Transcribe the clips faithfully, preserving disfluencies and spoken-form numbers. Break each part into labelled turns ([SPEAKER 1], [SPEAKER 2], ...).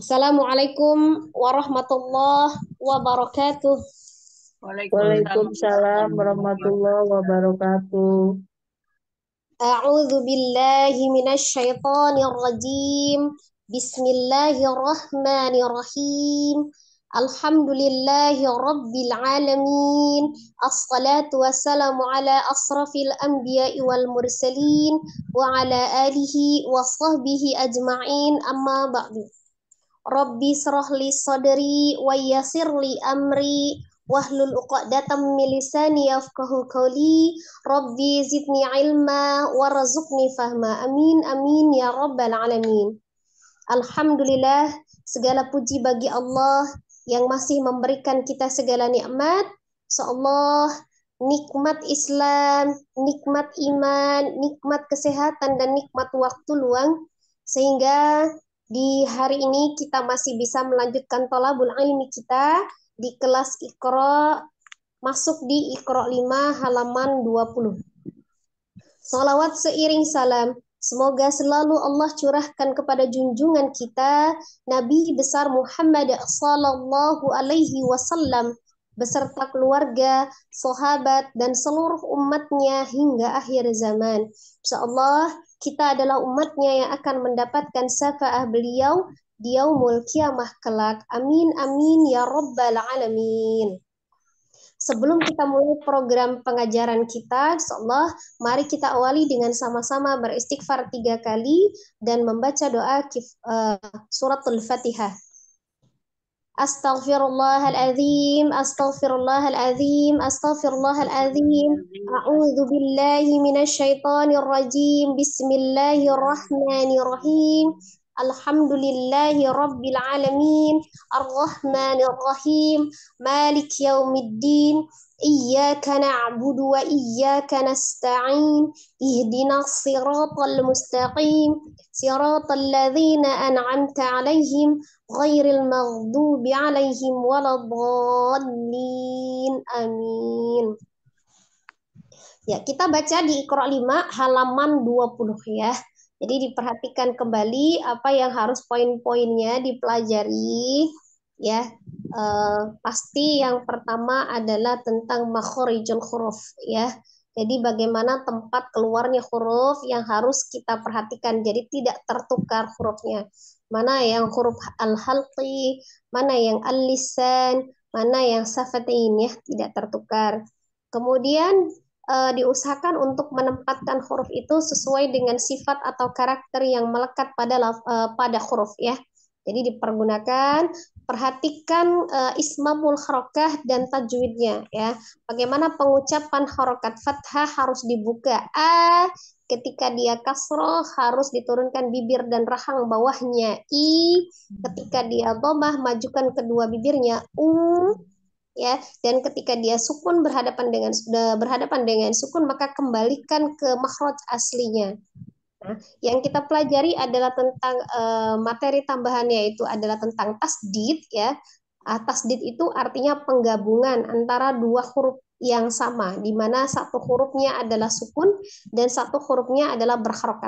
[SPEAKER 1] Assalamualaikum warahmatullahi wabarakatuh.
[SPEAKER 2] Waalaikumsalam
[SPEAKER 3] Waalaikumsalam
[SPEAKER 2] warahmatullahi
[SPEAKER 3] warahmatullahi
[SPEAKER 2] wabarakatuh.
[SPEAKER 3] wabarakatuh.
[SPEAKER 1] A'udzu billahi minasyaitonir rajim. Bismillahirrahmanirrahim. Alhamdulillahi rabbil alamin. Assalatu wassalamu ala asrafil anbiya'i wal mursalin wa ala alihi wa sahbihi ajma'in, amma ba'du. Rabbi srah li sadri wa yassir li amri wahlul uqdatam min lisani yafqahu qawli. Rabbi zidni ilma warzuqni fahma. Amin amin ya rabbal alamin. Alhamdulillah, segala puji bagi Allah yang masih memberikan kita segala nikmat. Seolah nikmat Islam, nikmat iman, nikmat kesehatan, dan nikmat waktu luang, sehingga di hari ini kita masih bisa melanjutkan thalabul ilmi kita di kelas Iqra, masuk di Iqra lima halaman dua puluh. Salawat seiring salam, semoga selalu Allah curahkan kepada junjungan kita Nabi besar Muhammad sallallahu alaihi wasallam beserta keluarga, sahabat, dan seluruh umatnya hingga akhir zaman. Insyaallah kita adalah umatnya yang akan mendapatkan syafaat beliau di yaumul kiamah kelak. Amin amin ya rabbal alamin. Sebelum kita mulai program pengajaran kita, insyaallah, mari kita awali dengan sama-sama beristighfar tiga kali dan membaca doa kif, uh, suratul Fatihah. Astaghfirullahaladzim, astaghfirullahaladzim, astaghfirullahaladzim. A'udzu billahi minasyaitonir rajim. Bismillahirrahmanirrahim. Alhamdulillahi rabbil alamin. Arrahmanir rahim. Malik yaumiddin. Iyyaka na'budu wa iyyaka nasta'in. Ihdinas siratal mustaqim. Siratal ladzina an'amta 'alaihim ghairil maghdubi 'alaihim waladdallin. Amin. Ya, kita baca di Iqra lima halaman dua puluh ya. Jadi diperhatikan kembali apa yang harus poin-poinnya dipelajari ya. Eh, pasti yang pertama adalah tentang makhorijul huruf ya. Jadi bagaimana tempat keluarnya huruf yang harus kita perhatikan. Jadi tidak tertukar hurufnya. Mana yang huruf al-halqi, mana yang al-lisan, mana yang safatain ya, tidak tertukar. Kemudian uh, diusahakan untuk menempatkan huruf itu sesuai dengan sifat atau karakter yang melekat pada uh, pada huruf ya. Jadi dipergunakan, perhatikan uh, ismamul harokah dan tajwidnya ya. Bagaimana pengucapan harokat fathah harus dibuka a, ketika dia kasroh harus diturunkan bibir dan rahang bawahnya i, ketika dia dhammah majukan kedua bibirnya u ya, dan ketika dia sukun berhadapan dengan berhadapan dengan sukun maka kembalikan ke makhraj aslinya. Nah, yang kita pelajari adalah tentang uh, materi tambahannya, yaitu adalah tentang tasdid ya. Uh, tasdid itu artinya penggabungan antara dua huruf yang sama, di mana satu hurufnya adalah sukun dan satu hurufnya adalah berharokat.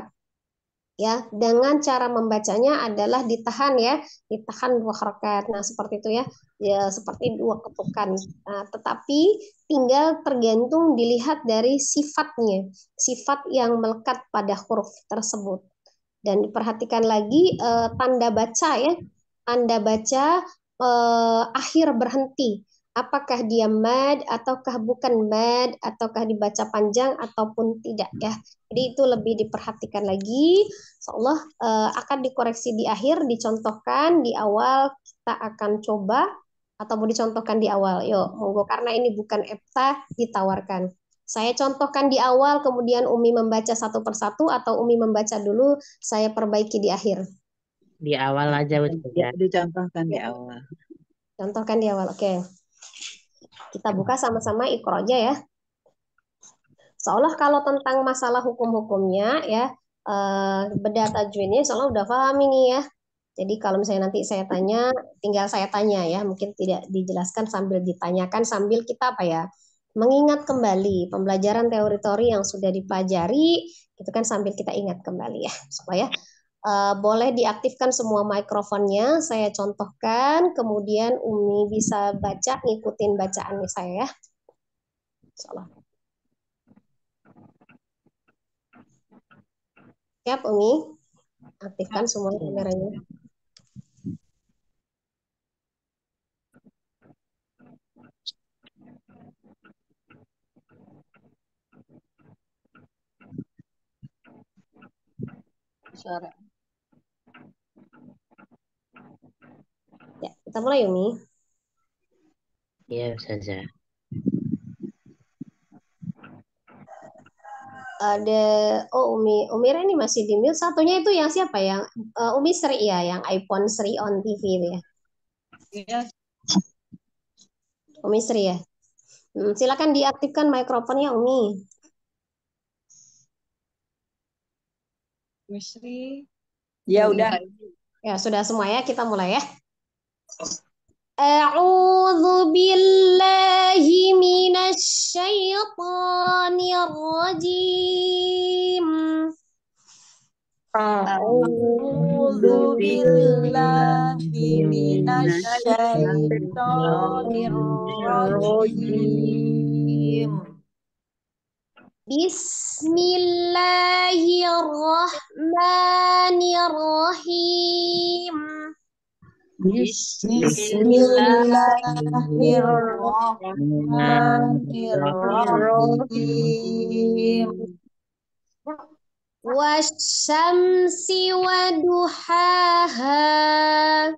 [SPEAKER 1] Ya, dengan cara membacanya adalah ditahan ya, ditahan dua harokat. Nah, seperti itu ya, ya seperti dua ketukan. Nah, tetapi tinggal tergantung dilihat dari sifatnya, sifat yang melekat pada huruf tersebut. Dan diperhatikan lagi eh, tanda baca ya, tanda baca eh, akhir berhenti. Apakah dia mad ataukah bukan mad, ataukah dibaca panjang ataupun tidak ya. Jadi itu lebih diperhatikan lagi. Insyaallah eh, akan dikoreksi di akhir, dicontohkan di awal kita akan coba atau mau dicontohkan di awal. Yuk, monggo karena ini bukan E P T A ditawarkan. Saya contohkan di awal, kemudian Umi membaca satu persatu atau Umi membaca dulu, saya perbaiki di akhir.
[SPEAKER 3] Di awal aja
[SPEAKER 2] Ya,
[SPEAKER 3] Ustazah.
[SPEAKER 2] dicontohkan di awal.
[SPEAKER 1] Contohkan di awal, oke. Kita buka sama-sama Iqra aja ya. Seolah kalau tentang masalah hukum-hukumnya ya, eh, beda tajwidnya seolah udah paham ini ya. Jadi kalau misalnya nanti saya tanya, tinggal saya tanya ya, mungkin tidak dijelaskan sambil ditanyakan sambil kita apa ya, mengingat kembali pembelajaran teori-teori yang sudah dipelajari, itu kan sambil kita ingat kembali ya, supaya Uh, boleh diaktifkan semua mikrofonnya. Saya contohkan, kemudian Umi bisa baca, ngikutin bacaan saya ya. Insyaallah. Siap Umi? Aktifkan semua kameranya.
[SPEAKER 2] Suara.
[SPEAKER 1] Ya, kita mulai Umi.
[SPEAKER 3] Iya, Ustazah.
[SPEAKER 1] Ada oh Umi Umi ini masih di mute. Satunya itu yang siapa yang uh, Umi Sri ya, yang iPhone Sri on T V itu ya.
[SPEAKER 2] Iya.
[SPEAKER 1] Umi Sri ya. Hmm, silakan diaktifkan mikrofonnya Umi.
[SPEAKER 2] Misri. Ya
[SPEAKER 1] Hmm,
[SPEAKER 2] udah.
[SPEAKER 1] Ya sudah semua ya, kita mulai ya. A'udzu billahi minasy syaithanir rajim.
[SPEAKER 2] A'udzu billahi minasy syaithanir rajim.
[SPEAKER 1] Bismillahirrahmanirrahim.
[SPEAKER 2] Bismillahirrahmanirrahim.
[SPEAKER 1] Wasyamsi waduhaha.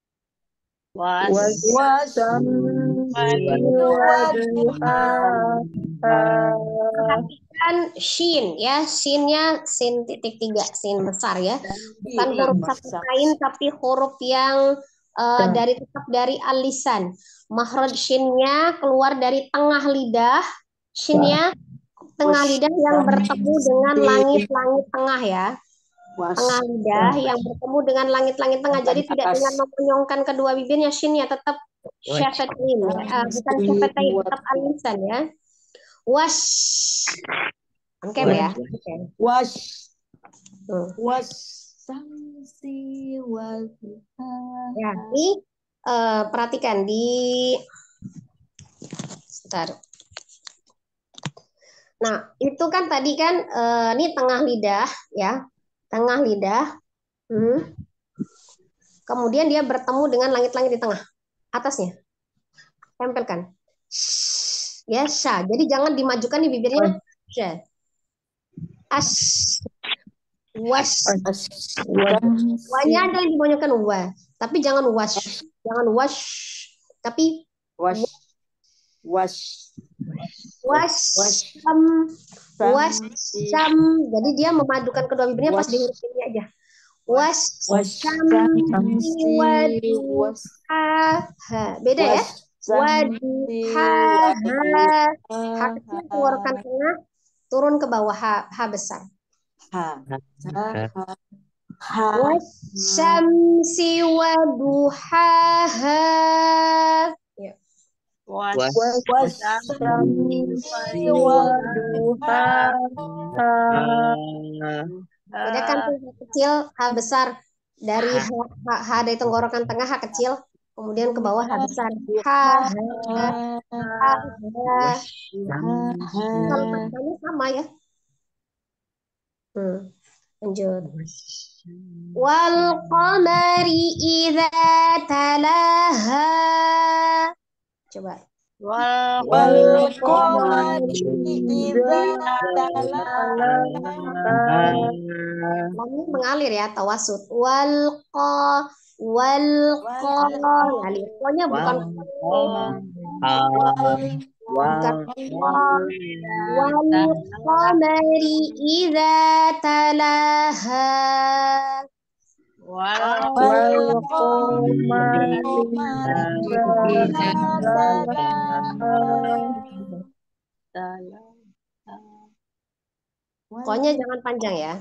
[SPEAKER 2] Wasyamsi waduhaha.
[SPEAKER 1] Perhatikan shin ya, shinnya sin titik tiga, sin besar ya, bukan huruf satu kain tapi huruf yang uh, dari tetap dari alisan. Makhraj shinnya keluar dari tengah lidah, shinnya tengah lidah yang bertemu dengan langit-langit tengah ya, tengah lidah yang bertemu dengan langit-langit tengah. Jadi tidak dengan memonyongkan kedua bibirnya, shinnya tetap syafatain ya, uh, bukan syafatain, tetap alisan ya. Wash, oke okay, ya. Okay.
[SPEAKER 2] Wash, hmm. wash, samsi waduhaha.
[SPEAKER 1] Ya, ini uh, perhatikan di, sebentar. Nah, itu kan tadi kan uh, ini tengah lidah ya, tengah lidah. Hmm. Kemudian dia bertemu dengan langit-langit di tengah, atasnya. Tempelkan. Ya, sya. Jadi jangan dimajukan di bibirnya. Sya. As. Was. Wanya ada yang dimonyokkan wa. Tapi jangan wash. Jangan wash. Tapi
[SPEAKER 2] wash. Wash.
[SPEAKER 1] Wash. Sam. Wash. Sam. Jadi dia memadukan kedua bibirnya pas di huruf ini aja. Was samsi waduhaha. Beda ya? Waduhaha. Ha kecil keluarkan tengah, turun ke bawah, ha, ha besar.
[SPEAKER 2] Ha.
[SPEAKER 1] Was samsi waduhaha. Ya.
[SPEAKER 2] Was samsi waduhaha.
[SPEAKER 1] Bedakan tuh ha kecil, ha besar. Dari ha, ha, ha dari tenggorokan tengah, ha kecil, kemudian ke bawah ha besar. Ha, ha, ha, ha, ha. Kalau bacanya sama ya. Hmm. Lanjut. Wal qamari idza talaha. Coba.
[SPEAKER 2] Wal qamari idza talaha.
[SPEAKER 1] Lamnya mengalir ya, tawasud. Wal qa wal qa ngalir. Pokoknya bukan bukan wal qamari idza talaha.
[SPEAKER 2] Wal qamari idza talaha.
[SPEAKER 1] Pokoknya jangan panjang ya.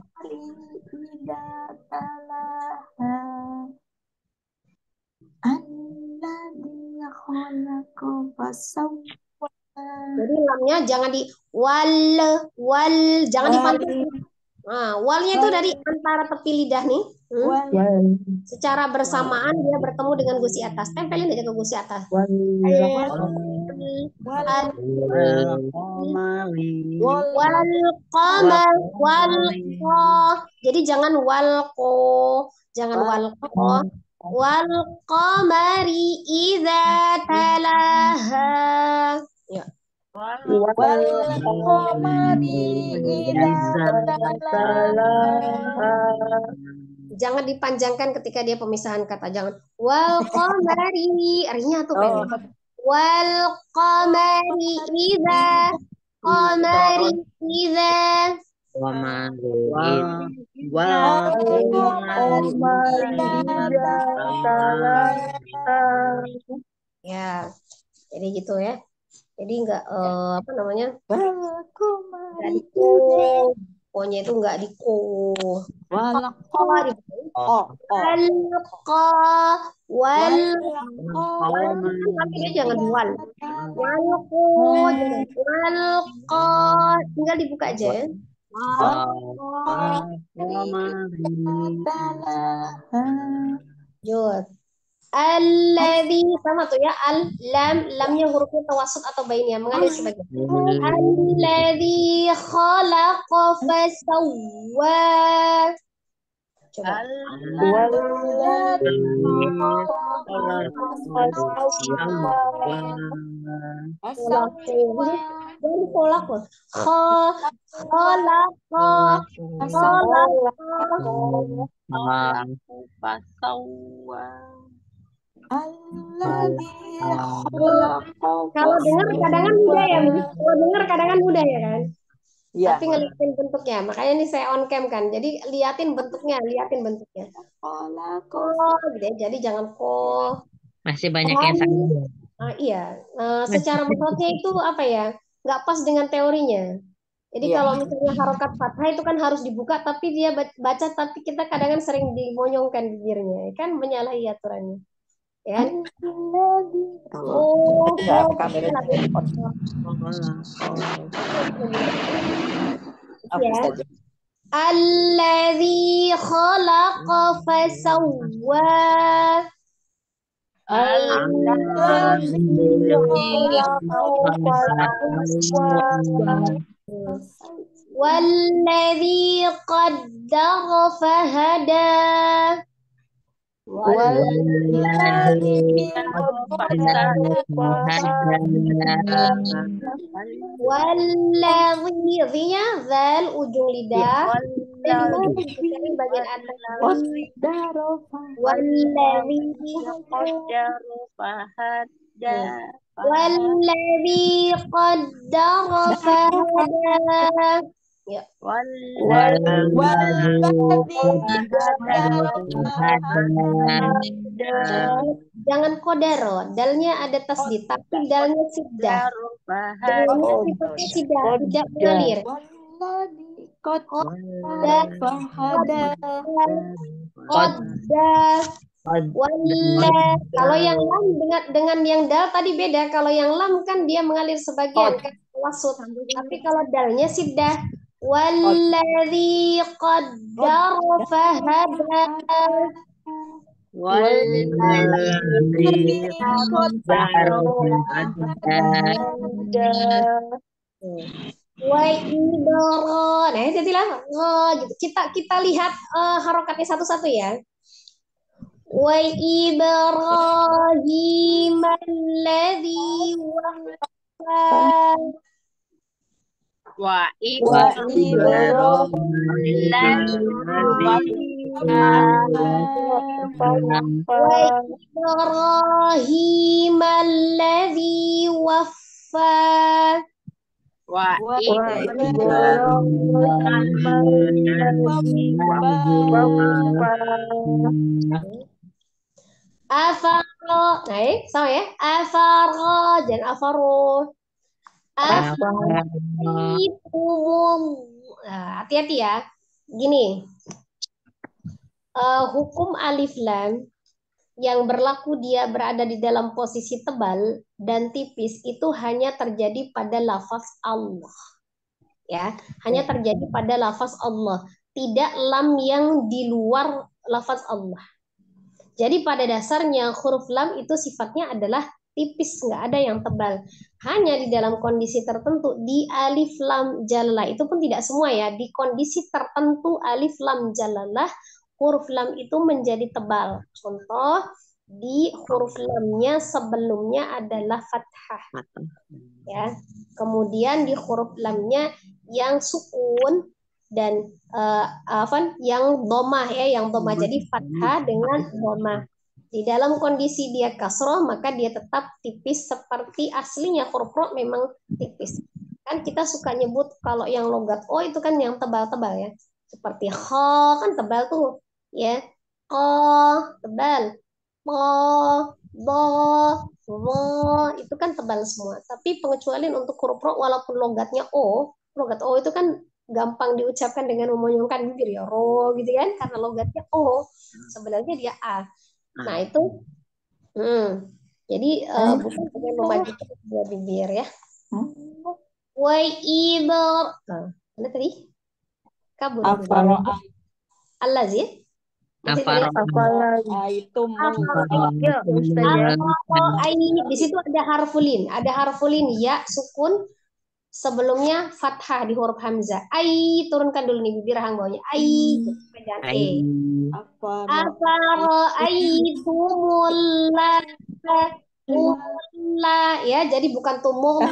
[SPEAKER 1] Jadi lamnya jangan di wal wal jangan dipanjang. Nah, walnya itu dari antara tepi lidah nih. Hmm?
[SPEAKER 2] Wal
[SPEAKER 1] Secara bersamaan dia bertemu dengan gusi atas. Tempelin aja ke gusi atas.
[SPEAKER 2] wal
[SPEAKER 1] Al
[SPEAKER 2] wal
[SPEAKER 3] Qamari
[SPEAKER 2] wal
[SPEAKER 1] wal qamar wal qa. Jadi jangan wal ko, jangan wal ko. Wal qamari idza talaha. Ya.
[SPEAKER 2] wal
[SPEAKER 3] qamari idza talaha.
[SPEAKER 1] Jangan dipanjangkan ketika dia pemisahan kata. Jangan wal qamari. R-nya tuh pendek. Wal qamari idza qamari idza.
[SPEAKER 3] Qamari
[SPEAKER 2] wal
[SPEAKER 3] qamari
[SPEAKER 2] idza talaha.
[SPEAKER 1] Ya. Jadi gitu ya. Jadi enggak eh, apa namanya? Enggak di ko. Ko-nya itu enggak di ko.
[SPEAKER 2] Wal
[SPEAKER 1] Ko di
[SPEAKER 2] oh
[SPEAKER 1] wal qa wal
[SPEAKER 3] qamari
[SPEAKER 1] tapi dia jangan wal. Wal qo jangan wal qa. Tinggal dibuka aja ya. Jod. Alladzi sama tuh ya al lam lamnya hurufnya tawassut atau bainnya mengalir sebagian. Alladzi khalaqa fasawwa. Coba. Jangan kolak loh. Khalaqa Kalau dengar kadang-kadang mudah ya, kalau dengar kadang-kadang mudah ya kan.
[SPEAKER 2] Ya.
[SPEAKER 1] Tapi ngeliatin bentuknya, makanya ini saya on cam kan. Jadi liatin bentuknya, liatin bentuknya. Oh, gitu ya. Jadi jangan ko.
[SPEAKER 3] Masih banyak yang salah.
[SPEAKER 1] Ah, iya, Nah, secara metodenya itu apa ya? Nggak pas dengan teorinya. Jadi
[SPEAKER 2] Iya.
[SPEAKER 1] kalau misalnya harokat fathah itu kan harus dibuka, tapi dia baca, tapi kita kadang-kadang sering dimonyongkan bibirnya, kan menyalahi aturannya. Ya kan? Oh,
[SPEAKER 2] Enggak,
[SPEAKER 1] oh,
[SPEAKER 2] kamera
[SPEAKER 1] ya.
[SPEAKER 2] hapus aja.
[SPEAKER 1] Alladzi khalaqa fasawwa. Walladzi qaddara fahada. Walladzi nya zal ujung lidah. Dari bagian atas. Walladzi Walladzi qaddara fahada. Ya. Jangan kodaro, dalnya ada tasdid, tapi dalnya sidah. Dalnya sifatnya sidah, tidak mengalir. Kodar, kodar, wala. Kalau yang lam dengan dengan yang dal tadi beda. Kalau yang lam kan dia mengalir sebagian kan wasut. Tapi kalau dalnya sidah. Walladzi qaddara fahada. Wa ibro. Nah, jadilah oh, gitu. Kita kita lihat uh, harokatnya satu-satu ya. Wa Ibrahim alladzi waffa.
[SPEAKER 2] Wa Ibrahim
[SPEAKER 1] Ibrahim alladzi waffa.
[SPEAKER 2] Wa
[SPEAKER 1] Afaro, nah ini sama ya. Afaro, jangan afaro. Afaro. Nah, hati-hati ya. Gini, uh, hukum alif lam yang berlaku dia berada di dalam posisi tebal dan tipis itu hanya terjadi pada lafaz Allah. Ya, hanya terjadi pada lafaz Allah. Tidak lam yang di luar lafaz Allah. Jadi pada dasarnya huruf lam itu sifatnya adalah tipis, nggak ada yang tebal. Hanya di dalam kondisi tertentu, di alif lam jalalah, itu pun tidak semua ya, di kondisi tertentu alif lam jalalah, huruf lam itu menjadi tebal. Contoh, di huruf lamnya sebelumnya adalah fathah. Ya. Kemudian di huruf lamnya yang sukun dan uh, apa yang domah ya, yang domah jadi fathah dengan domah. Di dalam kondisi dia kasroh maka dia tetap tipis seperti aslinya, huruf ro memang tipis. Kan kita suka nyebut kalau yang logat o itu kan yang tebal-tebal ya, seperti kho kan tebal tuh ya, kho tebal, po bo wo itu kan tebal semua. Tapi pengecualian untuk huruf ro walaupun logatnya o, logat o itu kan gampang diucapkan dengan memoyongkan bibir ya, ro gitu kan, karena logatnya o, sebenarnya dia a. Nah itu, hmm, jadi uh, bukan dengan memajukan kedua bibir ya. Wa idor, nah, mana tadi? Kabur.
[SPEAKER 2] Afaro'a.
[SPEAKER 1] Allah sih.
[SPEAKER 2] Afaro'a itu
[SPEAKER 1] Ya, Ustazah. Di situ ada harfulin, ada harfulin ya sukun. Sebelumnya fathah di huruf hamzah. Ai, turunkan dulu nih bibir hang bawahnya. Ai, dan e. Afara'aitumul la, ya, jadi bukan tumul.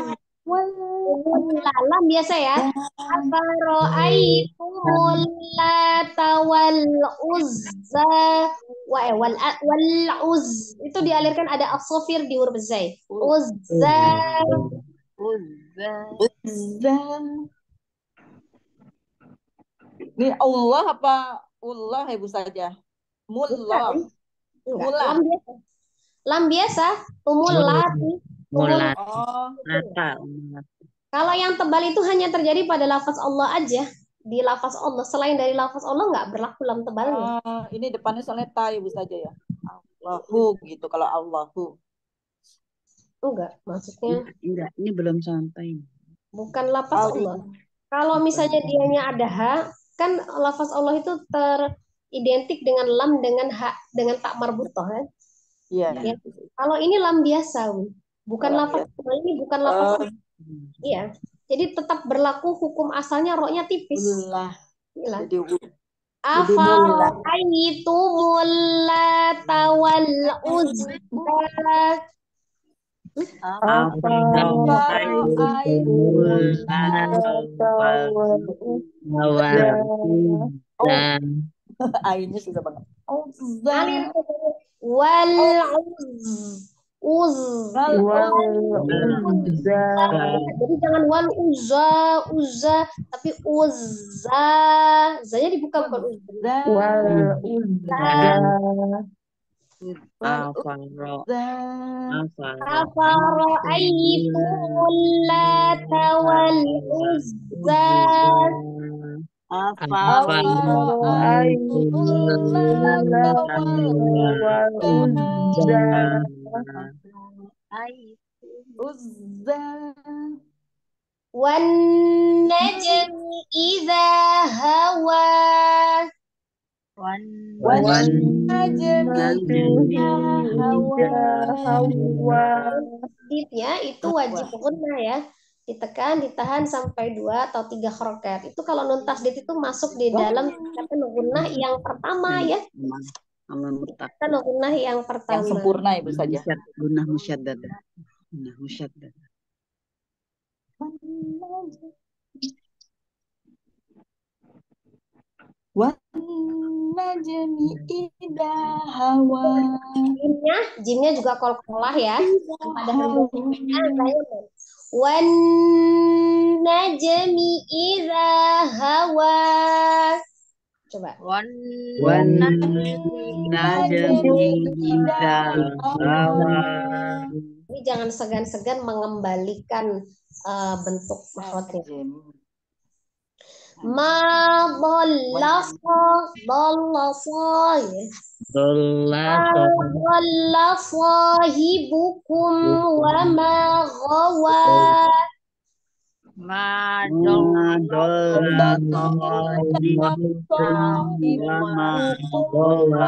[SPEAKER 1] Lam biasa ya. Afara'aitumul lata wal uzza wa wal wal uz. Itu dialirkan ada as-safir di huruf zai. Uzza.
[SPEAKER 2] Uzza. Uzza. Ini Allah apa Allah ibu saja? Mullah.
[SPEAKER 1] Lam biasa. Lam biasa. Tumulat.
[SPEAKER 3] Mulat.
[SPEAKER 2] Oh.
[SPEAKER 1] Kalau yang tebal itu hanya terjadi pada lafaz Allah aja. Di lafaz Allah. Selain dari lafaz Allah nggak berlaku lam tebalnya.
[SPEAKER 2] Uh, ini depannya soalnya ta ibu saja ya. Allahu gitu kalau Allahu.
[SPEAKER 1] Enggak, maksudnya.
[SPEAKER 3] Enggak, ini belum sampai.
[SPEAKER 1] Bukan lafaz Allah. Kalau misalnya dianya ada ha, kan lafaz Allah itu teridentik dengan lam dengan ha dengan tak marbutoh kan?
[SPEAKER 2] Iya.
[SPEAKER 1] Ya. Kalau ini lam biasa, bukan oh, lafaz Allah, ini bukan lafaz uh. Allah. Iya. Jadi tetap berlaku hukum asalnya roknya tipis.
[SPEAKER 2] Allah.
[SPEAKER 1] Jadi Afara'aitumul lata wal uzza.
[SPEAKER 3] Afara'aitumul lata wal uzza.
[SPEAKER 2] Ainnya susah banget.
[SPEAKER 1] Uzza. Wal uzza. Jadi jangan wal uzza, uzza, tapi uzza. Zanya dibuka bukan uzza.
[SPEAKER 3] Wal uzza.
[SPEAKER 1] Afara'aitumul lata wal uzza.
[SPEAKER 3] Afara'aitumul lata wal uzza.
[SPEAKER 2] Uzza.
[SPEAKER 1] Wan najmi idza hawa.
[SPEAKER 2] Wan
[SPEAKER 1] najmi hawa. Ya, itu wajib gunnah ya. Ditekan, ditahan sampai dua atau tiga harokat. Itu kalau nun tasdid itu masuk di dalam kata gunnah yang pertama ya. Kata gunnah yang pertama.
[SPEAKER 2] Yang sempurna ibu saja.
[SPEAKER 3] Gunnah musyaddadah. Gunnah musyaddadah.
[SPEAKER 2] Wan najmi idza hawa.
[SPEAKER 1] Jimnya, jimnya juga qalqalah ya. Ada hembusnya wan najmi idza hawa. Coba.
[SPEAKER 3] Wan najmi idza hawa.
[SPEAKER 1] Ini jangan segan-segan mengembalikan uh, bentuk makhrajnya. Ma dhallafa dhallafa ya. Dhalla sahibukum wa ma ghawa.
[SPEAKER 3] Ma dolla sahibukum wa ma gawa.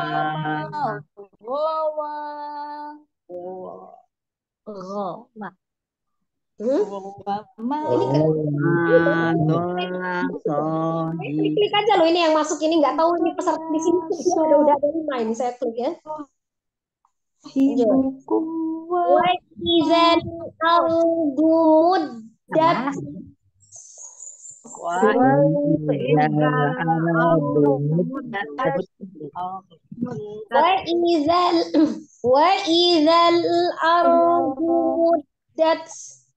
[SPEAKER 1] Ghawa. Hmm?
[SPEAKER 2] Wama.
[SPEAKER 1] Ini kan
[SPEAKER 3] Ma dolla
[SPEAKER 1] ini
[SPEAKER 3] sahib.
[SPEAKER 1] klik aja loh, ini yang masuk ini nggak tahu ini peserta di sini dia ada udah ada lima ini saya klik ya. Lanjut.
[SPEAKER 2] Hibukum wa
[SPEAKER 1] Wa idzal ardu muddat. Wa idzal wa idzal ardu muddat.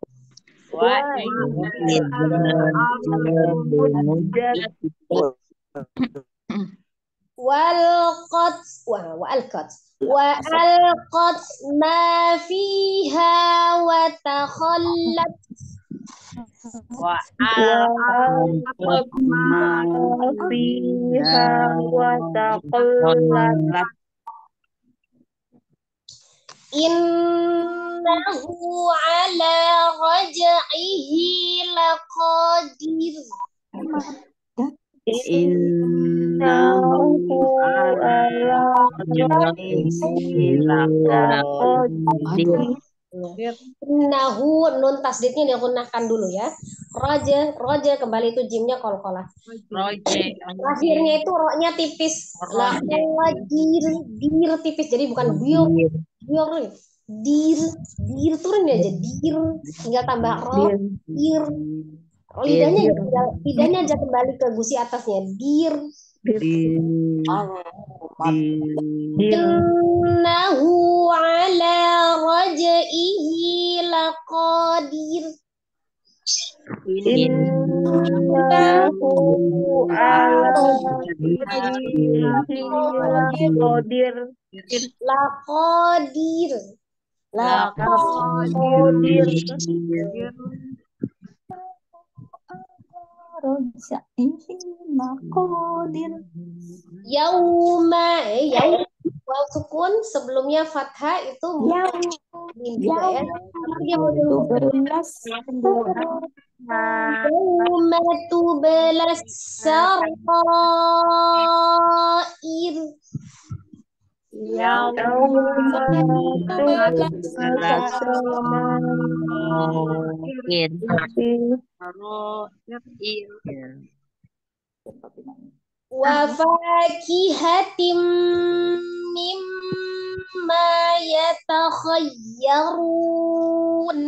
[SPEAKER 1] Wal qad wa wal qad wa alqat ma fiha wa takhallat. Innahu ala raj'ihi laqadir.
[SPEAKER 3] Innahu ala raj'ihi laqadir.
[SPEAKER 1] Innahu nun tasdidnya digunahkan dulu ya. Roja, roja kembali itu jimnya kolkolah. Akhirnya itu roknya tipis. Laqadir, dir tipis jadi bukan biur. Biur dir, dir turun aja dir, tinggal tambah ro, dir. Lidahnya tinggal, lidahnya aja kembali ke gusi atasnya. Dir. Innahu ala raj'ihi laqadir.
[SPEAKER 4] Innahu ala laqadir.
[SPEAKER 1] Laqadir.
[SPEAKER 4] Laqadir.
[SPEAKER 1] Yauma eh yaum waw sukun sebelumnya fathah itu juga ya. Dia mau yauma tubelas sarair. Wa fakihatim mimma yatakhayyarun.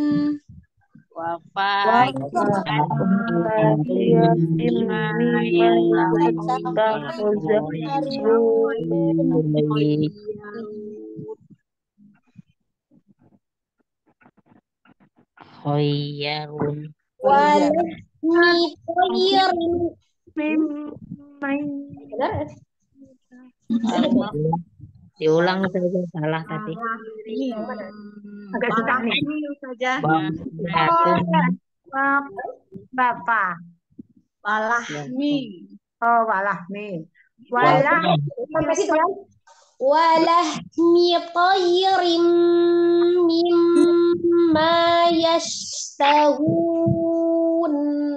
[SPEAKER 3] Khayyarun.
[SPEAKER 1] Walahmi tayrin. Benar?
[SPEAKER 3] Diulang saja salah tadi.
[SPEAKER 4] Agak susah nih. Bapak.
[SPEAKER 2] Walahmi.
[SPEAKER 4] Oh, walahmi. Walah.
[SPEAKER 1] Sampai situ kan? Walahmi tayrin mimma yashtahun.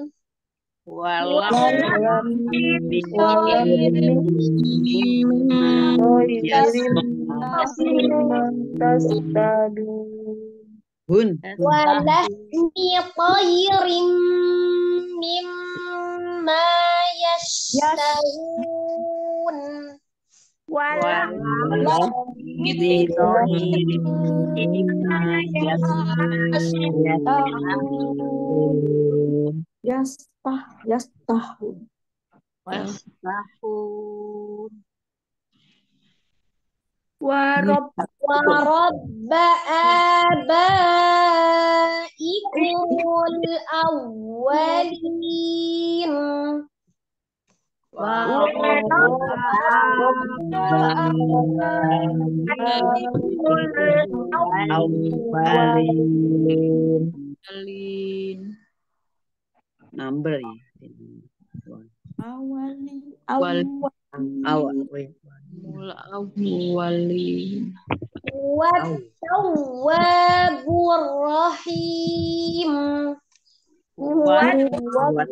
[SPEAKER 3] Bun.
[SPEAKER 1] Walahmi tayrin mimma yashtahun.
[SPEAKER 2] Yastah, yastahun.
[SPEAKER 4] Warob.
[SPEAKER 1] Warabba abaikumul awwalin.
[SPEAKER 3] Number ya.
[SPEAKER 2] Awali.
[SPEAKER 3] Awal.
[SPEAKER 1] Wa tawwabur rahim.
[SPEAKER 3] Huwa
[SPEAKER 2] Huwa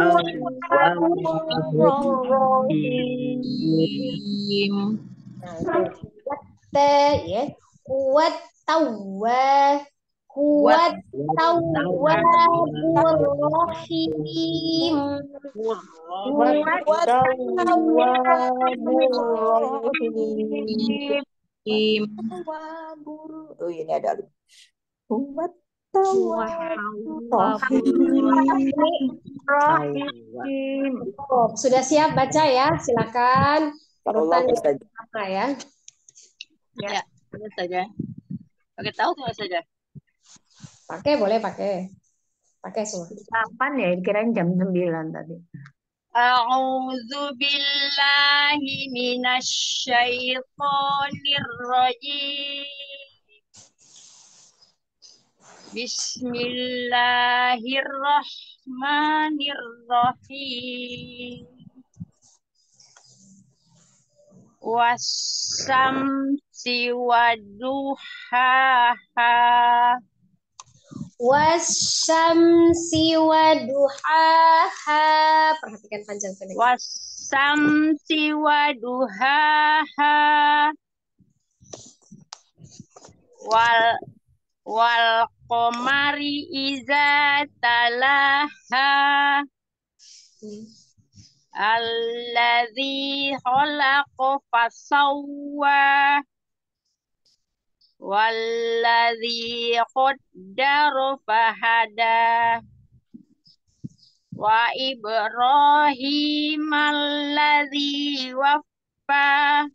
[SPEAKER 3] tawwabur
[SPEAKER 2] Rahim.
[SPEAKER 1] Nah, itu. Watta ya. Kuat tawa. Kuat tawwabur rahim.
[SPEAKER 4] Huwa
[SPEAKER 2] Huwa
[SPEAKER 4] tawwabur rahim.
[SPEAKER 2] Rahim. Oh, ini ada alif. Huwa tawwabur Rahim.
[SPEAKER 4] Rahim.
[SPEAKER 1] Oh, sudah siap baca ya? Silakan.
[SPEAKER 2] Allah
[SPEAKER 1] Urutan
[SPEAKER 2] Ustaz.
[SPEAKER 1] apa ya?
[SPEAKER 2] Ya, terus saja. Pakai tahu nggak saja?
[SPEAKER 1] Pakai boleh pakai. Pakai semua.
[SPEAKER 4] Kapan ya? Kirain jam sembilan tadi.
[SPEAKER 2] A'udzu billahi minasy syaithanir rajim. Bismillahirrahmanirrahim. Wasyamsi waduhaha.
[SPEAKER 1] Wasyamsi waduhaha. Perhatikan panjang pendek.
[SPEAKER 2] Wasyamsi waduhaha. Wal wal qamari iza talaha. Alladzi khalaqa fasawwa. Walladzi qaddara fahada. Wa Ibrahim alladzi waffa.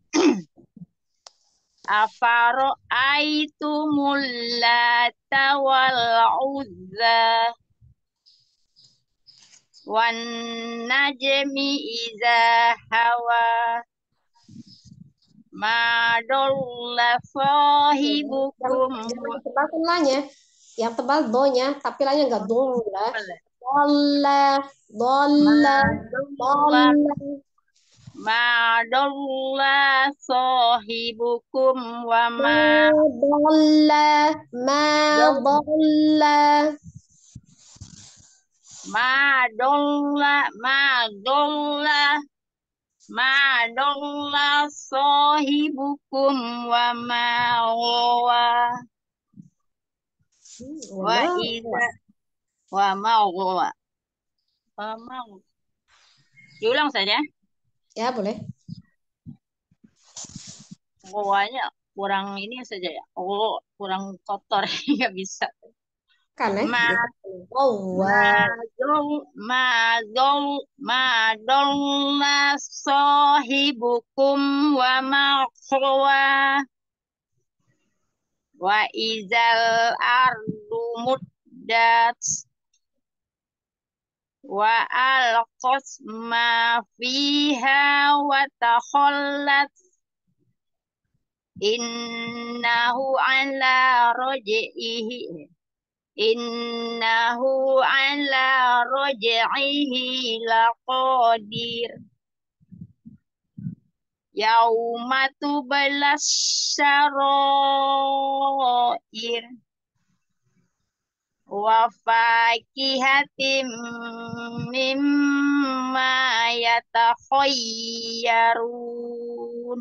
[SPEAKER 2] Afara'aitumul lata wal uzza. Wan najmi iza hawa. Ma dalla sahibukum.
[SPEAKER 1] Jangan tebal kan lanya. Yang tebal donya, tapi lanya enggak dolla. Dolla, dolla, dolla.
[SPEAKER 2] Ma dalla sahibukum wa ma
[SPEAKER 1] Ma dolla, ma dolla.
[SPEAKER 2] ma dalla ma dalla ma dalla sahibukum wa ma ghawa. Wa iza wa ma ghawa. Wa ma ghawa. Diulang saja.
[SPEAKER 1] Ya, boleh.
[SPEAKER 2] Gawanya kurang ini saja ya. Oh, kurang kotor nggak bisa.
[SPEAKER 1] Kan eh?
[SPEAKER 2] Ma
[SPEAKER 1] Oh,
[SPEAKER 2] Madong madong madong la sahibukum wa maqwa wa izal ardu muddat wa alqas ma fiha wa takhallat innahu ala raj'ihi Innahu ala raj'ihi laqadir. Yauma tublas syarair. Wa fakihatim mimma yatakhayyarun.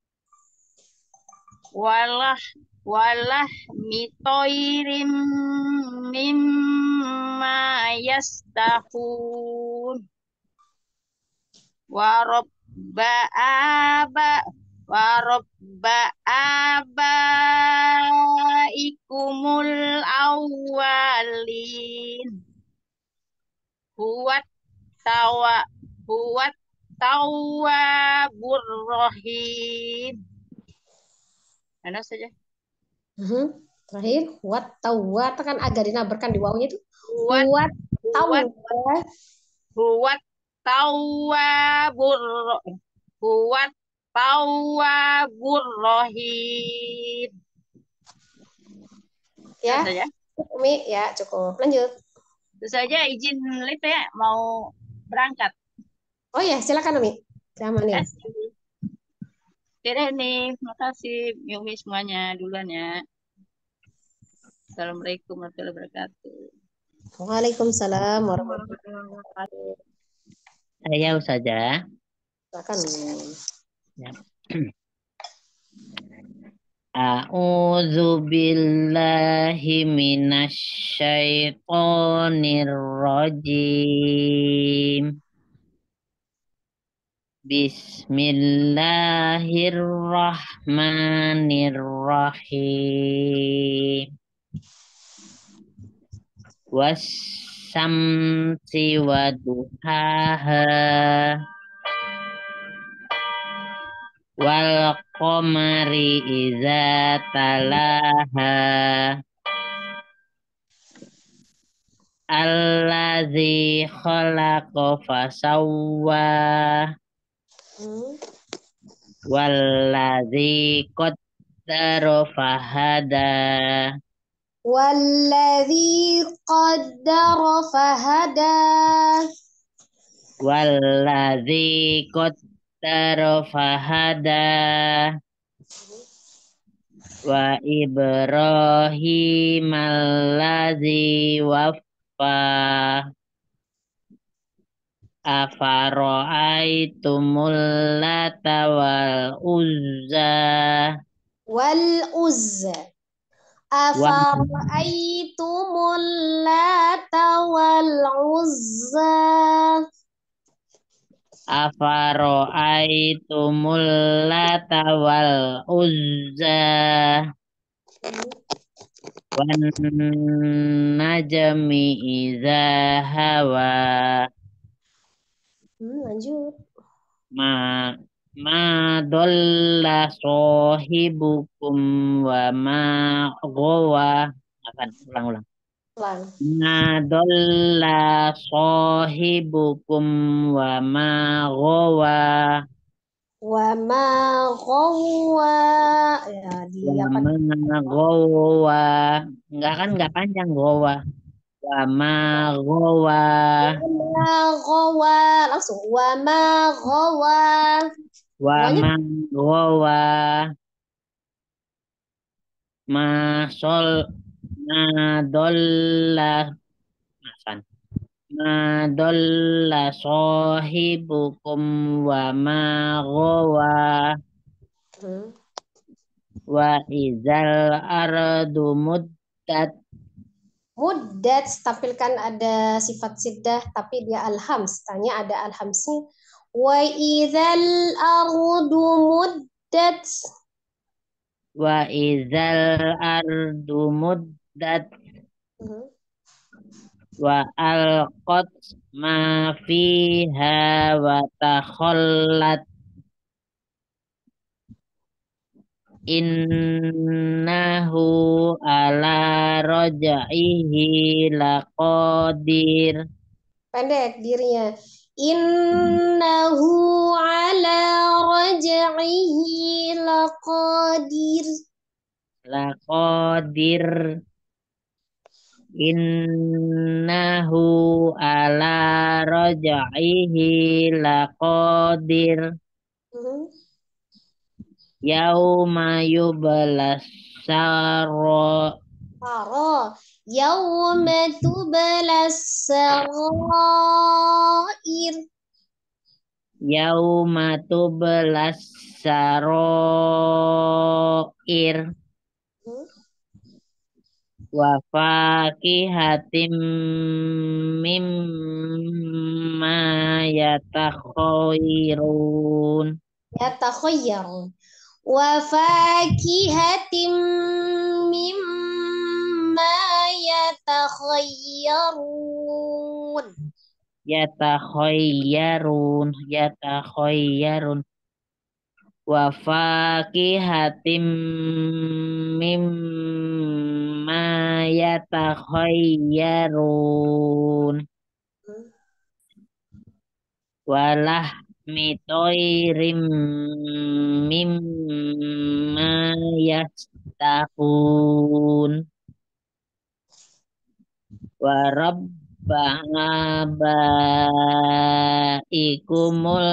[SPEAKER 2] Walah walah mitoirim mimma yastahun warabba aba warabba abaikumul awwalin huwat tawa huwat tawwabur rahim. Mana saja?
[SPEAKER 1] uh-huh. Terakhir, wat tawa, kan agak dinabarkan di wawunya itu.
[SPEAKER 2] Huwat
[SPEAKER 1] Wat tawa.
[SPEAKER 2] Huwat tawwabur Huwat tawwabur rahim.
[SPEAKER 1] Ya.
[SPEAKER 2] Saja.
[SPEAKER 1] Umi, ya cukup. Lanjut.
[SPEAKER 2] Itu saja izin lihat ya mau berangkat.
[SPEAKER 1] Oh ya, silakan Umi. Sama nih.
[SPEAKER 2] Oke nih, makasih Yumi semuanya duluan ya. Assalamualaikum warahmatullahi wabarakatuh.
[SPEAKER 1] Waalaikumsalam warahmatullahi wabarakatuh.
[SPEAKER 3] Saya Ustazah.
[SPEAKER 1] Silakan.
[SPEAKER 3] Ya. A'udzu billahi minasyaitonir rajim. Bismillahirrahmanirrahim. Wasyamsi waduhaha wal qamari idza talaha allazi khalaqa fasawwa
[SPEAKER 1] Hmm.
[SPEAKER 3] wallazi qaddara fahada
[SPEAKER 1] Walladzi qaddara fahada.
[SPEAKER 3] wallazi qaddara fahada wa Ibrahim allazi waffa afara'aitumul lata wal uzza
[SPEAKER 1] Wal uzza.
[SPEAKER 3] wa
[SPEAKER 1] Afara'aitumul lata wal uzza.
[SPEAKER 3] afara'aitumul lata wal uzza wan najmi idza hawa
[SPEAKER 1] Hmm, lanjut.
[SPEAKER 3] ma ma dolla sohibukum wa ma gowa akan ulang-ulang
[SPEAKER 1] Ulang.
[SPEAKER 3] ma dolla sohibukum wa ma gowa
[SPEAKER 1] Wa ma ghawwa. Ya, di
[SPEAKER 3] wa
[SPEAKER 1] apa?
[SPEAKER 3] ma gowa enggak kan enggak panjang gowa wa ma gowa
[SPEAKER 1] Wa ma ghawwa. Langsung. Wa ma ghawwa.
[SPEAKER 3] wa
[SPEAKER 1] Semuanya.
[SPEAKER 3] ma gowa ma sol ma dolla Hasan. Ma dolla sohibukum wa ma gowa
[SPEAKER 1] Hmm.
[SPEAKER 3] wa izal ardu muddat
[SPEAKER 1] Muddat, tampilkan ada sifat siddah tapi dia alhams. Tanya ada alhamsnya. Wa idzal ardu muddat.
[SPEAKER 3] wa izal ardu muddat
[SPEAKER 1] Hmm.
[SPEAKER 3] wa alqat ma fiha wa takhallat innahu ala raj'ihi laqadir.
[SPEAKER 1] Pendek dirinya. Innahu ala raj'ihi laqadir.
[SPEAKER 3] Laqadir innahu ala raj'ihi laqadir
[SPEAKER 1] Hmm.
[SPEAKER 3] yauma yublas saro
[SPEAKER 1] Tara. Yawma tublas sarair.
[SPEAKER 3] yauma tublas saroir
[SPEAKER 1] Hmm.
[SPEAKER 3] wa fakihatim mimma yatakhairun
[SPEAKER 1] Yatakhayyarun. Wa fakihatim mimma yatakhayyarun.
[SPEAKER 3] yatakhayyarun yatakhayyarun wa fakihatim mimma yatakhayyarun
[SPEAKER 1] Hmm.
[SPEAKER 3] walah mitoirim mimma yastahun wa rabbaikumul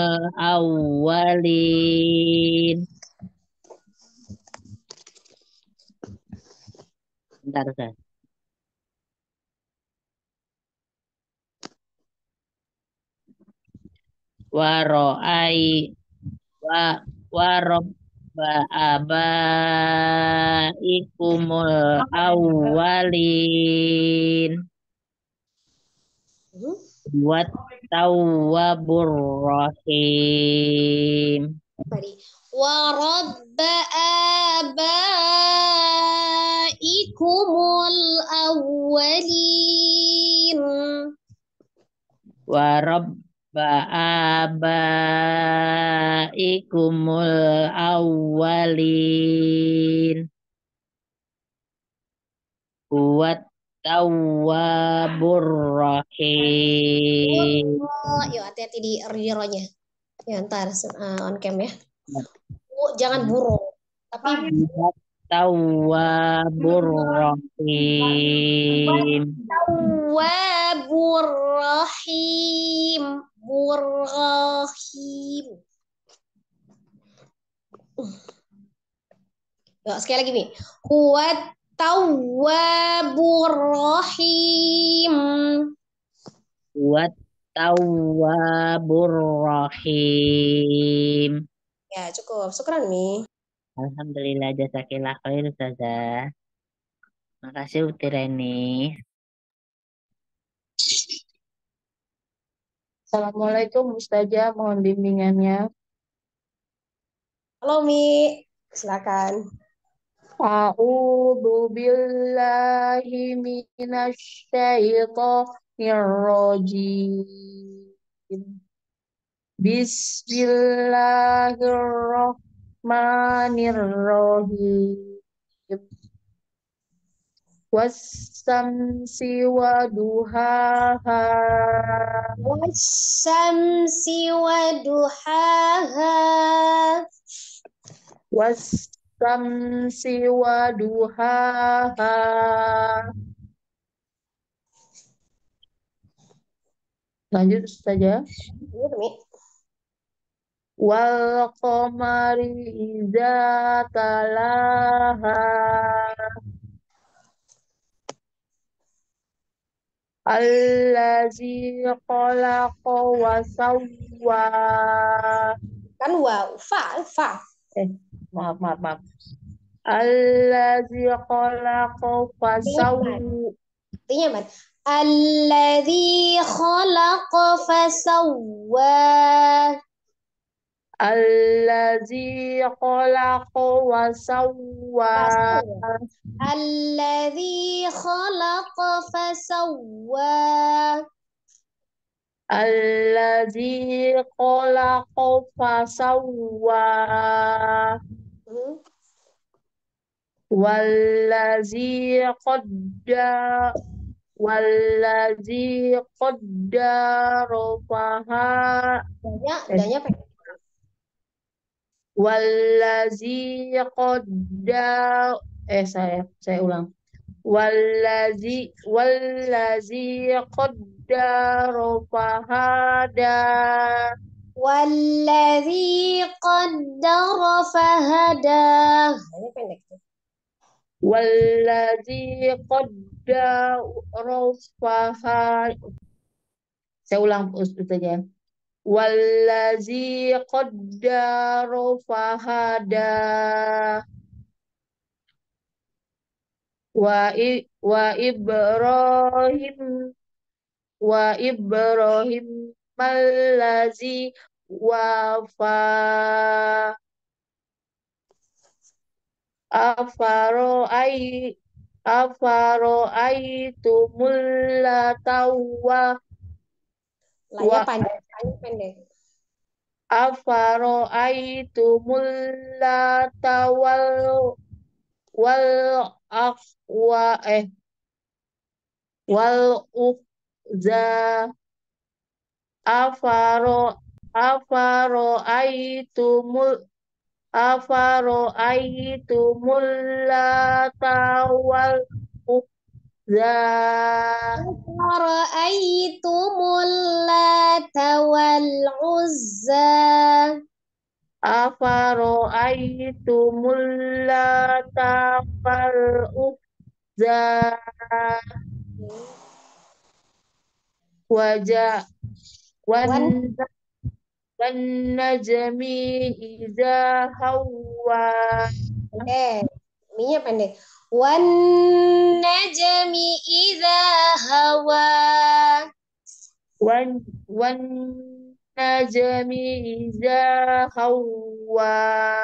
[SPEAKER 3] awwalin. Bentar, Ustaz. waro'ai wa warabba abaikumul awwalin
[SPEAKER 1] Hmm?
[SPEAKER 3] wat tawwabur rahim.
[SPEAKER 1] Tadi. Wa rabba abaikumul awwalin.
[SPEAKER 3] Wa rabba abaikumul awwalin Huwat tawwabur rahim.
[SPEAKER 1] Oh, yuk hati-hati di ro-nya. Ya, ntar uh, on cam ya. Oh, jangan burung. Tapi
[SPEAKER 3] Huwat tawwabur rahim.
[SPEAKER 1] Tawwabur Rahim. Burrahim. Yuk, sekali lagi, Mi. Huwat Tawwabur Rahim.
[SPEAKER 3] Huwat tawwabur rahim.
[SPEAKER 1] Ya, cukup. Syukran, Mi.
[SPEAKER 3] Alhamdulillah, jazakillah khair Ustazah. Makasih Uti Reni.
[SPEAKER 4] Assalamualaikum Ustazah, mohon bimbingannya.
[SPEAKER 1] Halo, Mi. Silakan.
[SPEAKER 4] A'udzu billahi minasy syaithanir rajim. Bismillahirrahmanirrahim. Was-samsi wa duhaha.
[SPEAKER 1] Wasyamsi wa duhaha.
[SPEAKER 4] Was-samsi wa duhaha. Lanjut saja.
[SPEAKER 1] Ini, Mi.
[SPEAKER 4] Wal qamari idza talaha. Allazi khalaqa wa sawwa.
[SPEAKER 1] Kan wow, fa, fa.
[SPEAKER 4] Eh, maaf, maaf, maaf. Allazi khalaqa fa sawwa.
[SPEAKER 1] Artinya man. Alladzi khalaqa fasawwa.
[SPEAKER 4] Allazi khalaqa wa sawwa.
[SPEAKER 1] Alladzi khalaqa fasawwa.
[SPEAKER 4] Allazi khalaqa fa sawwa.
[SPEAKER 1] Hmm.
[SPEAKER 4] Wallazi qadda Wallazi qaddara faha.
[SPEAKER 1] Danya, danya pendek.
[SPEAKER 4] Wallazi qaddara eh saya saya ulang. Wallazi wallazi qaddara fahada.
[SPEAKER 1] Walladzi qaddara fahada. Danya pendek.
[SPEAKER 4] Wallazi qaddara fahada. Saya ulang Ustaz saja. Wallazi qaddara fahada. Wa i, wa Ibrahim wa Ibrahim allazi wafa. Afaro ai afaro ai tumulatawa.
[SPEAKER 1] Lanya panjang, lanya pendek.
[SPEAKER 4] Afaro ai tumulatawal wal aqwa eh wal uqza. Afaro afaro aitumul afaro aitumul latawal uqza.
[SPEAKER 1] Ara'aytumul Lata wal Uzza.
[SPEAKER 4] Afaro aitumul latawal uqza. Wajah wan wan najmi idza hawa.
[SPEAKER 1] Oke, minya pendek. Wan najmi idza hawa.
[SPEAKER 4] Wan wan najmi idza hawa.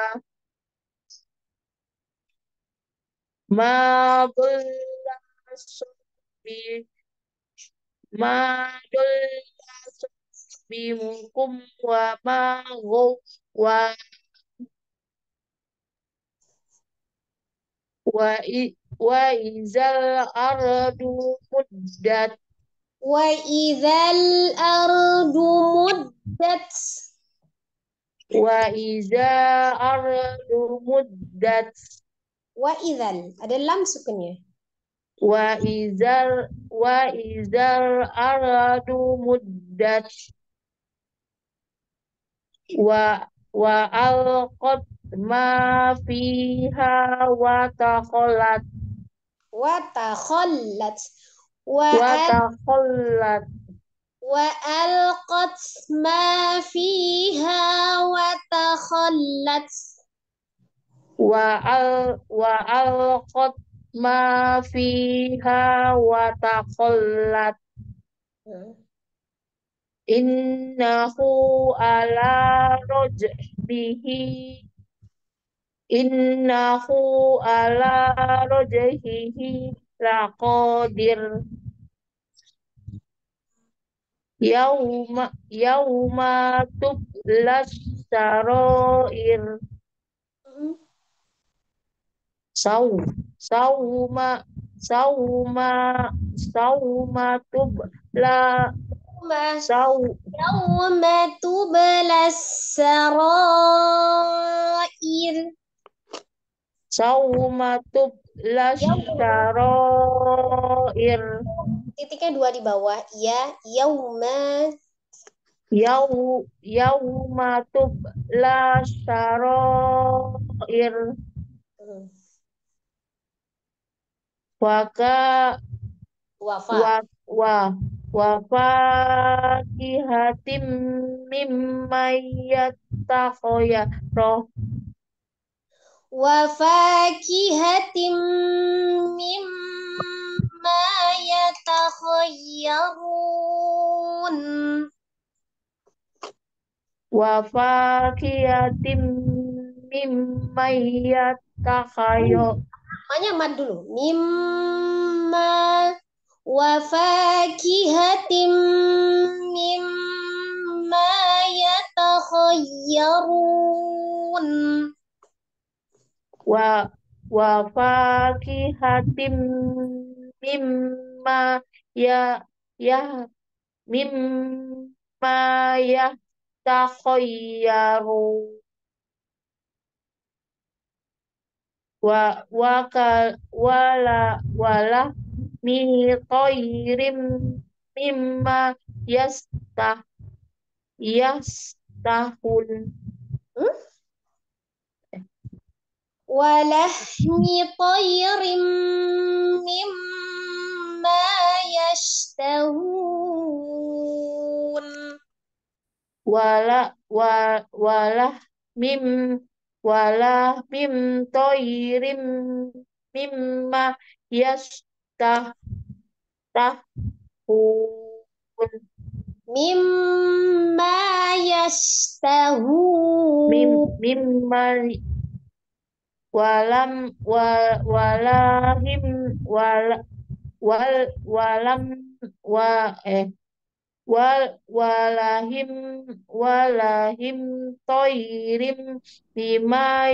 [SPEAKER 4] Ma dhalla sabbi ma dhalla sabbikum wa ma ghawa. Wa i- wa izal ardu muddat.
[SPEAKER 1] Wa idzal ardu muddat.
[SPEAKER 4] Wa iza ardu muddat.
[SPEAKER 1] Wa idzal ada lam sukunnya.
[SPEAKER 4] Wa izal wa izal ardu muddat. Wa wa alqat ma fiha wa taqallat.
[SPEAKER 1] Wa takhallat. Wa
[SPEAKER 4] Wa
[SPEAKER 1] al
[SPEAKER 4] taqallat.
[SPEAKER 1] wa alqat ma fiha wa takhallat.
[SPEAKER 4] Wa al wa alqat ma fiha wa taqallat.
[SPEAKER 1] Hmm.
[SPEAKER 4] Innahu ala rajbihi Innahu ala rajhihi laqadir. Yauma yauma tublas sarair.
[SPEAKER 1] Hmm.
[SPEAKER 4] Sau sauma sauma sauma tubla
[SPEAKER 1] Ma
[SPEAKER 4] sau
[SPEAKER 1] yauma tublas sarair.
[SPEAKER 4] sauma tublas
[SPEAKER 1] Yauma
[SPEAKER 4] sarair.
[SPEAKER 1] titiknya dua di bawah. Ya, yauma.
[SPEAKER 4] Yau yauma tubla sarair.
[SPEAKER 1] Hmm.
[SPEAKER 4] Waka
[SPEAKER 1] Wafa.
[SPEAKER 4] wa wa wa fakihatim mimma yatakhayyarah.
[SPEAKER 1] Wa fakihatim mimma yatakhayyarun.
[SPEAKER 4] Wa fakihatim mimma yatakhayyarah.
[SPEAKER 1] Makanya mad dulu. Mimma wa fakihatim mimma yatakhayyarun.
[SPEAKER 4] Wa wa fakihatim mimma ya ya mimma yatakhayyarun. Wa wa ka wala wala mi toirim mimma yastah yastahun.
[SPEAKER 1] Hmm? Walahmi tayrim mimma yashtahun.
[SPEAKER 4] Wala wa wala mim wala mim toirim mimma yastahun.
[SPEAKER 1] Mimma
[SPEAKER 4] Mim
[SPEAKER 1] yashtahun.
[SPEAKER 4] mimma walam wa walahim wal wal walam wa eh wal walahim walahim toirim bima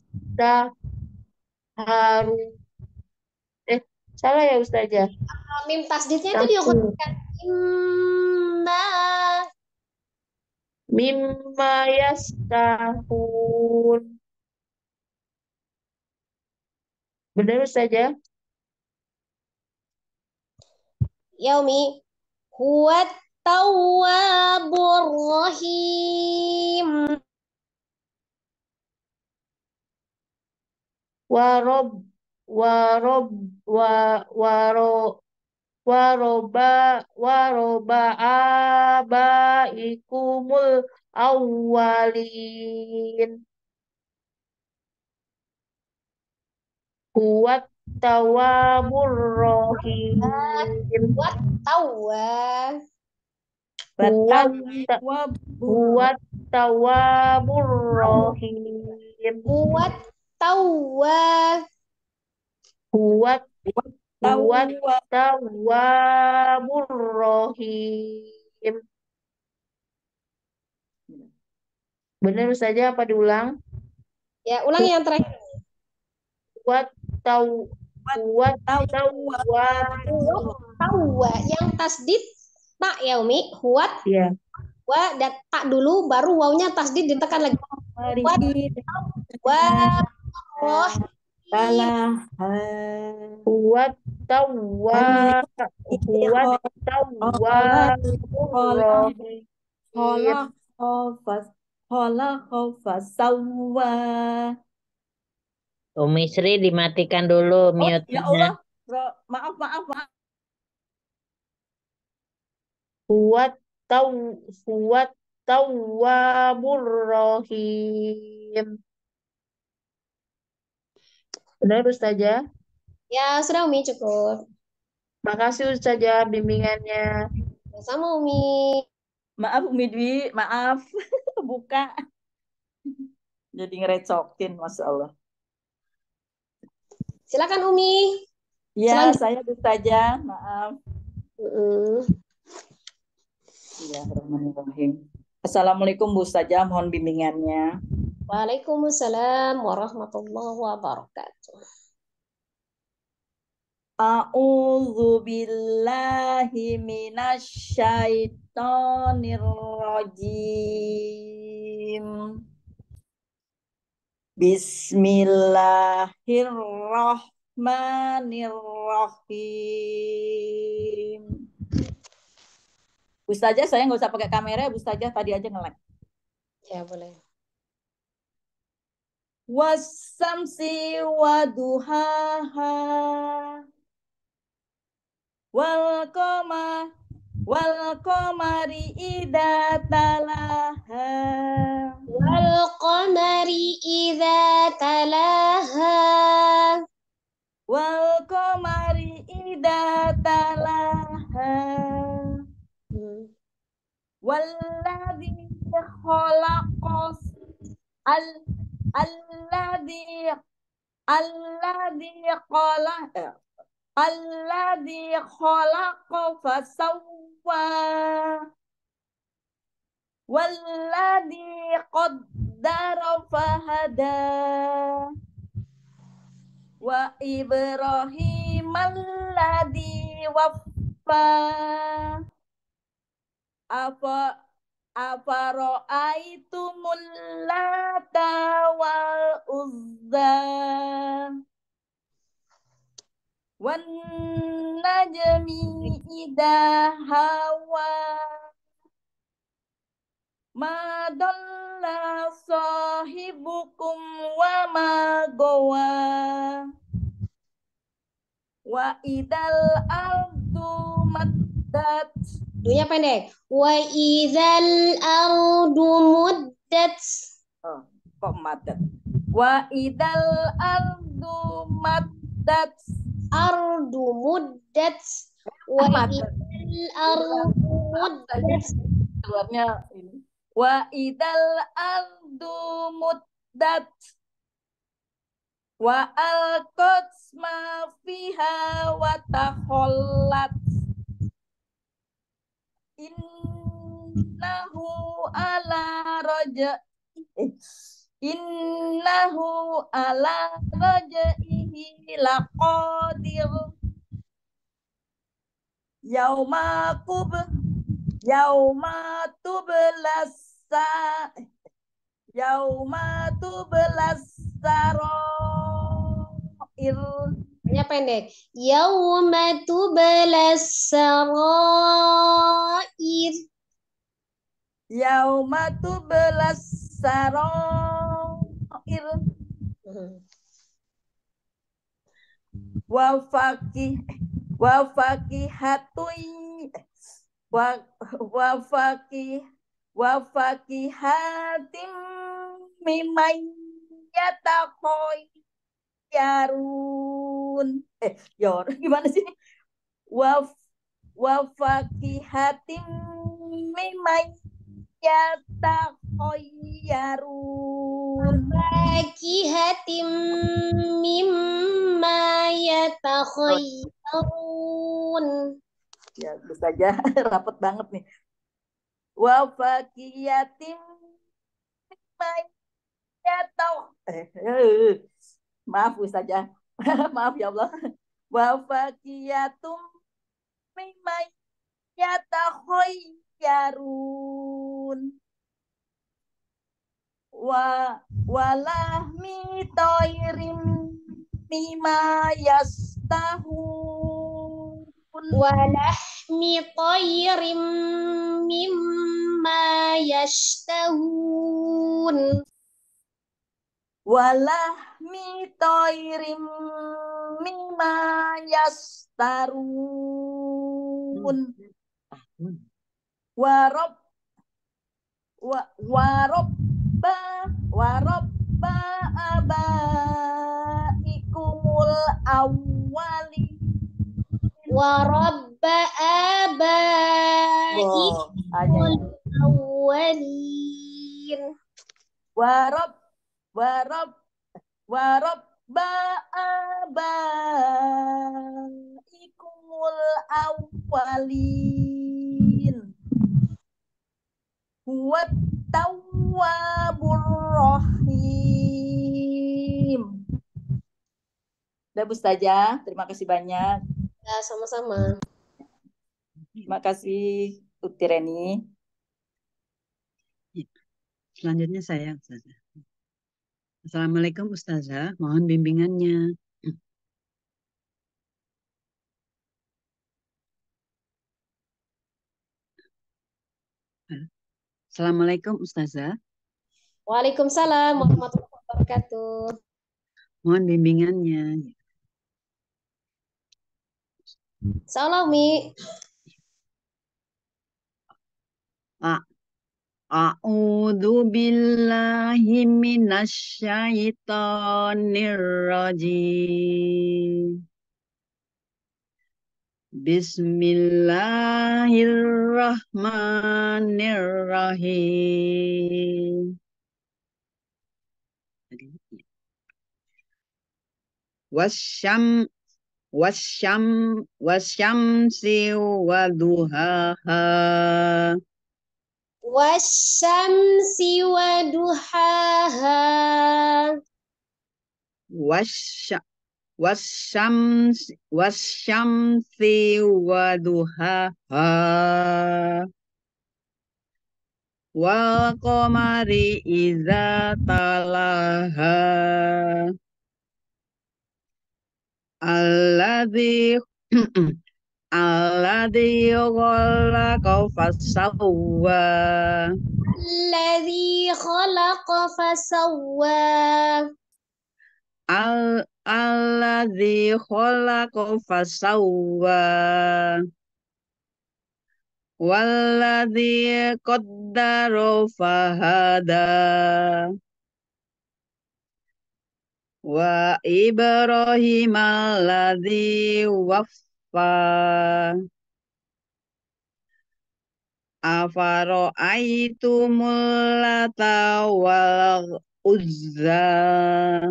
[SPEAKER 4] yastaharu. Eh, salah ya Ustazah.
[SPEAKER 1] Mim tasdidnya itu
[SPEAKER 4] Campur.
[SPEAKER 1] diukurkan mimma.
[SPEAKER 4] Mimma yastahun. Benar Ustazah?
[SPEAKER 1] Yaumi huwa tawwabur rahim.
[SPEAKER 4] Warob warob wa waro waroba waroba abaikumul awwalin. Huwat tawabur rohim.
[SPEAKER 1] Buat tawa.
[SPEAKER 4] Huwat ta-
[SPEAKER 5] Watawabur.
[SPEAKER 4] huwat tawabur rohim.
[SPEAKER 1] Buat tawa.
[SPEAKER 4] Huwat huwat
[SPEAKER 5] Watawab.
[SPEAKER 4] tawabur rohim. Benar saja apa diulang?
[SPEAKER 1] Ya, ulang yang terakhir.
[SPEAKER 4] Huwat taw huwat
[SPEAKER 5] Watawabur.
[SPEAKER 4] tawab.
[SPEAKER 1] Tawa. Yang tasdid tak ya Umi. Huat
[SPEAKER 4] Ya.
[SPEAKER 1] wa dan tak dulu baru wawnya tasdid ditekan lagi.
[SPEAKER 5] Hari
[SPEAKER 1] Wat
[SPEAKER 5] ini
[SPEAKER 1] wa roh
[SPEAKER 5] salah.
[SPEAKER 4] Huwat tawab. Huwat tawabur rohim.
[SPEAKER 5] Khola khofas. Khola khofas sawwa.
[SPEAKER 3] Umi Sri dimatikan dulu
[SPEAKER 5] Oh ya
[SPEAKER 3] mute-nya.
[SPEAKER 5] Allah. Ro- Maaf, maaf, maaf.
[SPEAKER 4] Huwat taw huwat tawwabur rahim. Benar Ustazah?
[SPEAKER 1] Ya, sudah Umi cukup.
[SPEAKER 4] Makasih Ustazah bimbingannya.
[SPEAKER 1] Sama Umi.
[SPEAKER 5] Maaf Umi Dwi, maaf. Buka. Jadi ngerecokin, Masya Allah.
[SPEAKER 1] Silakan Umi.
[SPEAKER 5] Ya,
[SPEAKER 1] Selanjutnya.
[SPEAKER 5] saya Ustazah, maaf.
[SPEAKER 1] Mm.
[SPEAKER 5] Bismillahirrahmanirrahim. Assalamualaikum Bu Ustazah, mohon bimbingannya.
[SPEAKER 1] Waalaikumsalam warahmatullahi wabarakatuh.
[SPEAKER 5] A'udzu billahi minasyaitonir rajim. Bismillahirrahmanirrahim. Ustazah, saya nggak usah pakai kamera ya, Ustazah tadi aja nge-lag.
[SPEAKER 1] Ya, boleh.
[SPEAKER 5] Wasamsi waduhaha wal qamar wal qamari idza talaha
[SPEAKER 1] Wal qamari idza talaha.
[SPEAKER 5] wal qamari idza talaha
[SPEAKER 1] Hmm.
[SPEAKER 5] walladzi khalaqas al alladzi alladzi khalaq alladzi khalaqa fasawwa walladzi qaddara fahada wa Ibrahim alladzi waffa apa afara'aitumul lata wal uzza wan najmi idha hawa ma dalla sahibukum wa ma gawa wa idal ardu maddat.
[SPEAKER 1] Dunya pendek. Wa idzal ardu muddat.
[SPEAKER 5] Oh, kok maddat? Wa idal ardu maddat.
[SPEAKER 1] Ardu muddat. Wa
[SPEAKER 5] Maddat.
[SPEAKER 1] idzal ardu muddat.
[SPEAKER 5] Keluarnya ini. Wa idal ardu muddat. Wa alqat ma fiha wa takhallat. Innahu ala raja Innahu ala rajaihi laqadir. Yauma kub Yauma tublas sa Yauma tublas sarair.
[SPEAKER 1] Dunya pendek. Yauma tublas sarair.
[SPEAKER 5] Yauma tublas sarair.
[SPEAKER 1] Hmm.
[SPEAKER 5] Wa faqih Wa fakihatun wa wa fakih wa fakihatim mimman yatakhayyarun. Eh, yor gimana sih? Wa wa fakihatim mimman yatakhayyarun.
[SPEAKER 1] Fakihatim mimma yatakhayyarun.
[SPEAKER 5] Ya, bisa saja rapat banget nih. Wa fakihatim mimma yatakh eh, eh, maaf saja. Maaf ya Allah. Wa fakihatum mimma yatakhayyarun. Wa walahmi toirim mimma yastahun.
[SPEAKER 1] Walahmi tayrim mimma yashtahun.
[SPEAKER 5] Walahmi toirim mimma yastarun. Warob wa warobba warobba abaikumul awwali.
[SPEAKER 1] Warabba
[SPEAKER 5] Wow, hanya
[SPEAKER 1] abaikumul
[SPEAKER 5] itu.
[SPEAKER 1] awwalin.
[SPEAKER 5] Warob warob warobba abaikumul awwalin. Huwa tawwabur rahim. Udah Bu Ustazah, terima kasih banyak.
[SPEAKER 1] Ya, sama-sama.
[SPEAKER 5] Terima kasih Ukti Reni.
[SPEAKER 6] Selanjutnya saya, Ustazah. Assalamualaikum Ustazah, mohon bimbingannya. Assalamualaikum Ustazah.
[SPEAKER 1] Waalaikumsalam warahmatullahi wabarakatuh.
[SPEAKER 6] Mohon bimbingannya.
[SPEAKER 1] Salam, Mi.
[SPEAKER 6] A A'udzu billahi minasyaitonir rajim. Bismillahirrahmanirrahim. Wasyam wasyam wasyamsi waduhaha.
[SPEAKER 1] Wasyamsi waduhaha.
[SPEAKER 6] Wasya wasyams wasyamsi waduhaha. Wal qamari idza talaha. Alladzi alladzi khalaqa fasawwa.
[SPEAKER 1] Alladzi khalaqa fasawwa.
[SPEAKER 6] Al alladzi khalaqa fasawwa. Walladzi qaddara fahada. Wa Ibrahim alladzi waffa. Afara'aitumul lata wal uzza.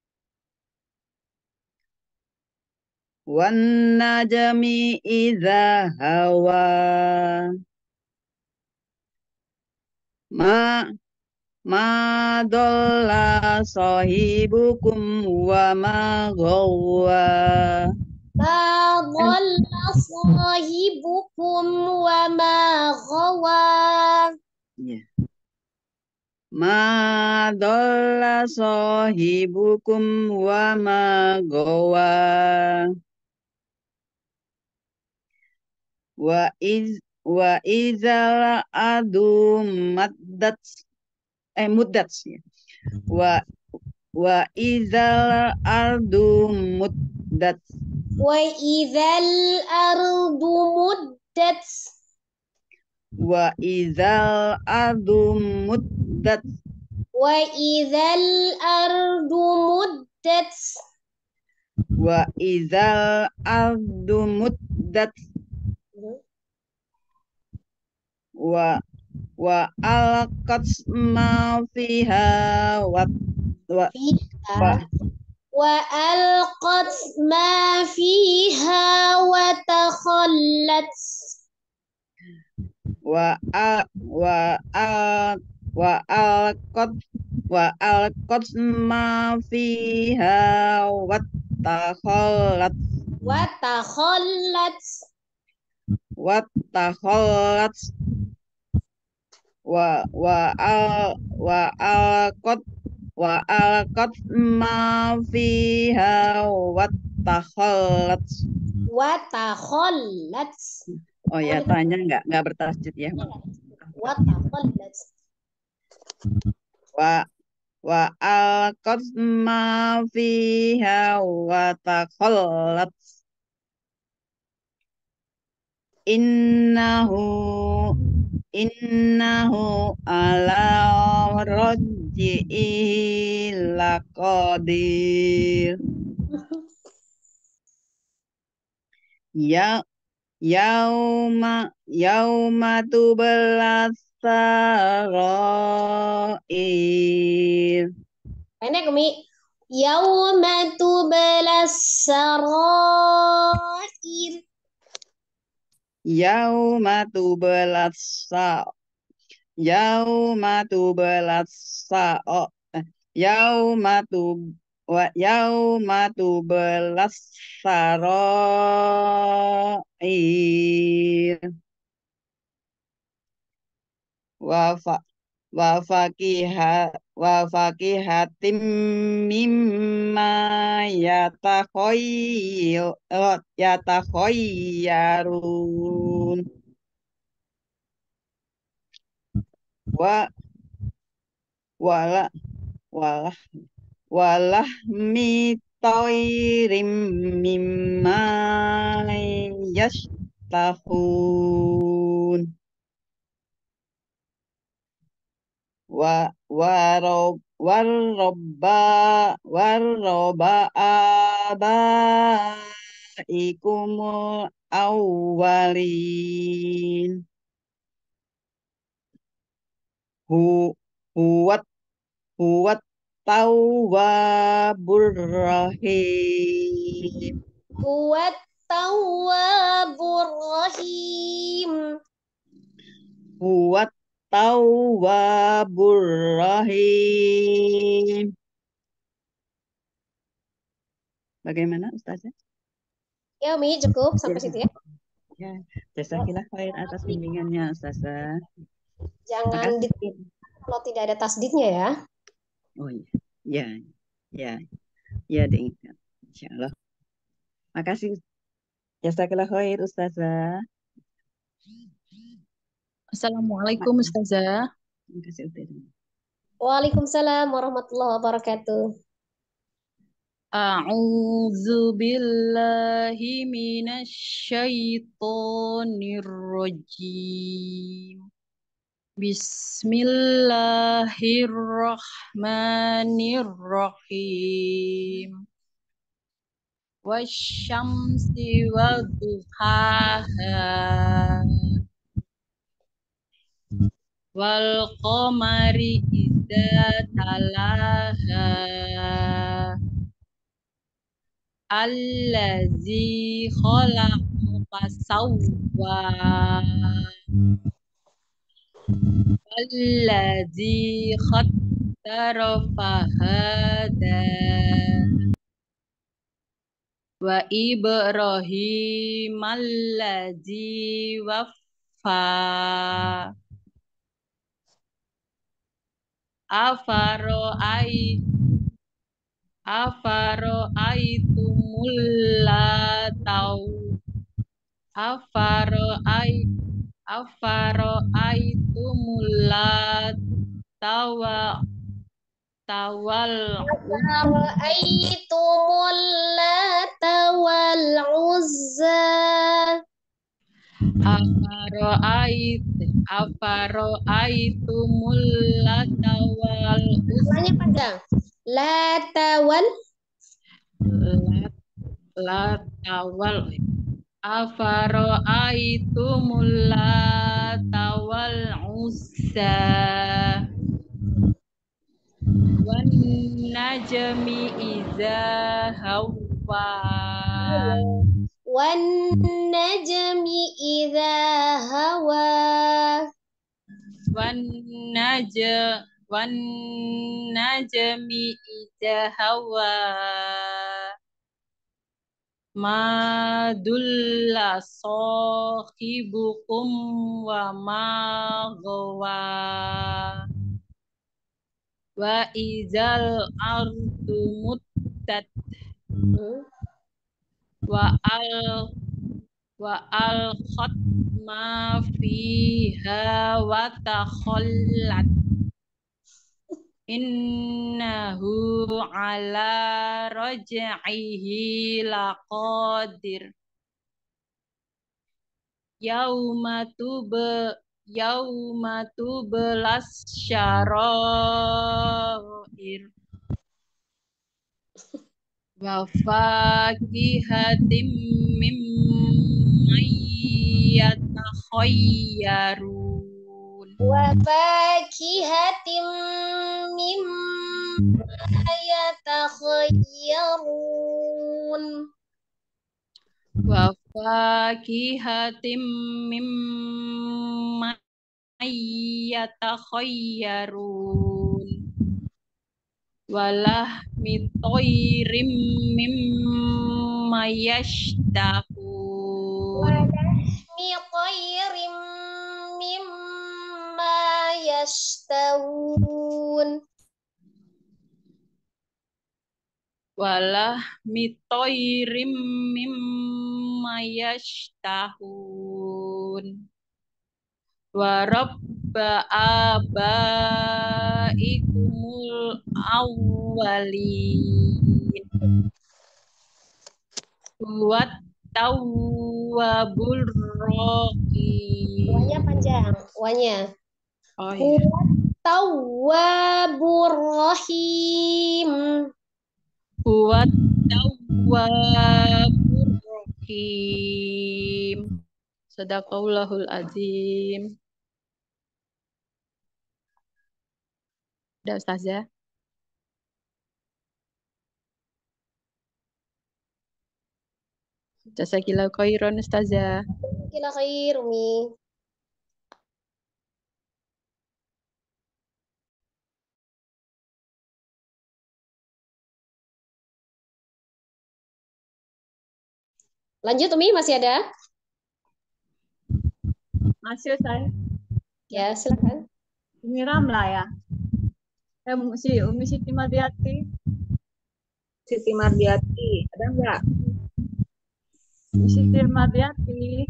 [SPEAKER 6] Wan najmi idza hawa. Ma ma dhalla sahibukum wa ma ghawwa.
[SPEAKER 1] Ma dhalla sahibukum wa ma ghawa.
[SPEAKER 6] Ya. Ma dhalla sahibukum wa ma ghawwa. Wa iz wa izal adu maddat eh muddat ya. Wa wa izal ardu muddat
[SPEAKER 1] Wa idzal ardu muddat.
[SPEAKER 6] Wa idzal ardu muddat.
[SPEAKER 1] Wa idzal ardu muddat.
[SPEAKER 6] Wa idzal ardu muddat. Wa wa alqat ma fiha wa wa
[SPEAKER 1] Fiha.
[SPEAKER 6] wa
[SPEAKER 1] Wa alqat ma fiha wa takhallat.
[SPEAKER 6] wa al wa al wa alqat wa alqat ma fiha wa takhallat
[SPEAKER 1] Wa takhallat.
[SPEAKER 6] wa takhallat wa wa al wa alqat wa alqat ma fiha wa takhallat.
[SPEAKER 1] Wa takhallat.
[SPEAKER 6] Oh ya, tanya nggak nggak bertasjid ya.
[SPEAKER 1] Wa takhallat.
[SPEAKER 6] Wa wa alqat ma fiha wa takhallat. Innahu innahu ala raj'ihi laqadir. Ya yauma yauma tublas sarair.
[SPEAKER 1] Pendek Umi. Yauma tublas sarair.
[SPEAKER 6] Yauma tublas sa yauma tublas sa oh, eh, yauma tu wa yauma tublas sarair. Wa fa wa fakiha wa fakihatim mimma yatakhayyal yatakhayyarun wa wala walah walah mi toirim mimma yashtahun wa warob warobba warroba abaikumul awwalin hu huwat huwat tawwabur rahim.
[SPEAKER 1] Huwa tawwabur rahim.
[SPEAKER 6] Huwat tawwabur rahim. Bagaimana Ustazah?
[SPEAKER 1] Ya Umi, cukup sampai situ ya.
[SPEAKER 6] Ya, jazakillah khair atas bimbingannya Ustazah.
[SPEAKER 1] Jangan
[SPEAKER 6] Makasih.
[SPEAKER 1] di kalau tidak ada tasdidnya ya.
[SPEAKER 6] Oh iya, ya, ya, ya diingat. Insya Allah. Makasih. Jazakillah khair Ustazah.
[SPEAKER 7] Assalamualaikum Ustazah.
[SPEAKER 6] Terima kasih Ustazah.
[SPEAKER 1] Waalaikumsalam warahmatullahi wabarakatuh.
[SPEAKER 7] A'udzu billahi minasy syaithanir rajim. Bismillahirrahmanirrahim. Wasyamsi wadduhaha. Wal qamari idza talaha. Allazi khalaqa fasawwa. Allazi qaddara fahada. Wa Ibrahim allazi waffa. Afaro ai Afaro aitumul latau Afaro ai Afaro aitumul latawa wal
[SPEAKER 1] Afara'aitumul Lata wal Uzza.
[SPEAKER 7] afaro'ait afaro'aitumul lata wal
[SPEAKER 1] Namanya panjang. Lata wal
[SPEAKER 7] lat lata wal afaro'aitumul lata wal uzza wan najmi idza hawa
[SPEAKER 1] wan najmi idza hawa.
[SPEAKER 7] wan naj wan najmi idza hawa ma dulla sahibukum wa ma gawa wa izal ardu muttat
[SPEAKER 1] Hmm.
[SPEAKER 7] wa al wa al khat ma fiha wa takhallat innahu ala raj'ihi laqadir yauma tub yauma tublas syarair wa fakihatim mimma yatakhayyarun
[SPEAKER 1] Wa fakihatim mimma yatakhayyarun.
[SPEAKER 7] wa fakihatim mimma yatakhayyarun walah mitoirim mimma yashtahun
[SPEAKER 1] Mi khairim mimma yashtahun.
[SPEAKER 7] walah mitoirim mimma yashtahun wa rabba abaikumul awwalin wa tawwabur rahim
[SPEAKER 1] Wanya panjang. Wanya.
[SPEAKER 7] oh iya
[SPEAKER 1] Tawwabur rahim.
[SPEAKER 7] wa tawwabur rahim sadaqallahul azim. Udah Ustazah. Jazakillahu khairan Ustazah.
[SPEAKER 1] Kila khair, Umi. Lanjut, Umi, masih ada?
[SPEAKER 6] Masih saya.
[SPEAKER 1] Ya, silakan.
[SPEAKER 6] Umi Ramla ya. Eh, si Umi Siti Mardiati.
[SPEAKER 5] Siti Mardiati, ada nggak?
[SPEAKER 6] Umi Siti Mardiati.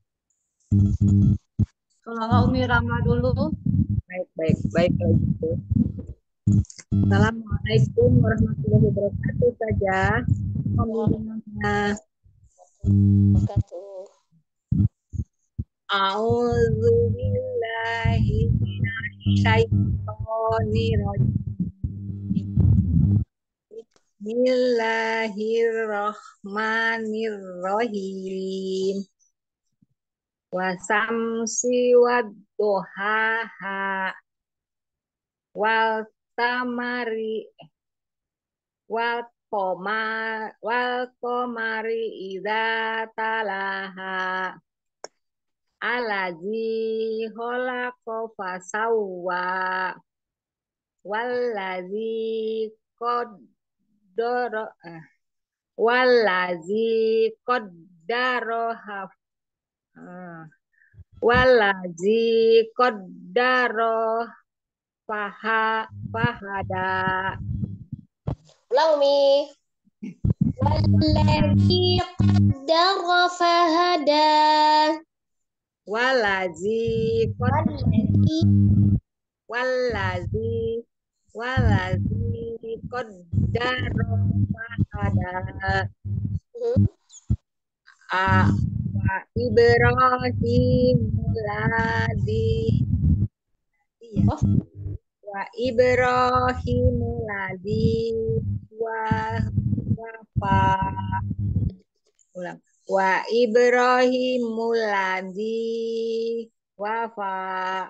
[SPEAKER 6] Kalau nggak Umi Ramla dulu.
[SPEAKER 5] Baik, baik, baik kalau gitu. Assalamualaikum warahmatullahi wabarakatuh saja. Pembimbingnya.
[SPEAKER 1] Wabarakatuh.
[SPEAKER 5] A'udzu billahi minasyaitonir rajim. Bismillahirrahmanirrahim. Wasamsi wadduhaha wal tamari wal qamar wal qamari idza talaha alazi khalaqa fasawwa wallazi qaddara eh, wallazi qaddara ah, wallazi qaddara faha fahada
[SPEAKER 1] Ulang, Umi. Wallazi qaddara fahada.
[SPEAKER 5] wallazi qad
[SPEAKER 1] Wallazi
[SPEAKER 5] wallazi wallazi
[SPEAKER 8] qaddara fahada.
[SPEAKER 1] Hmm.
[SPEAKER 8] A wa Ibrahim ladzi iya
[SPEAKER 1] Oh,
[SPEAKER 8] wa Ibrahim ladzi wa wafa ulang wa Ibrahim ladzi wafa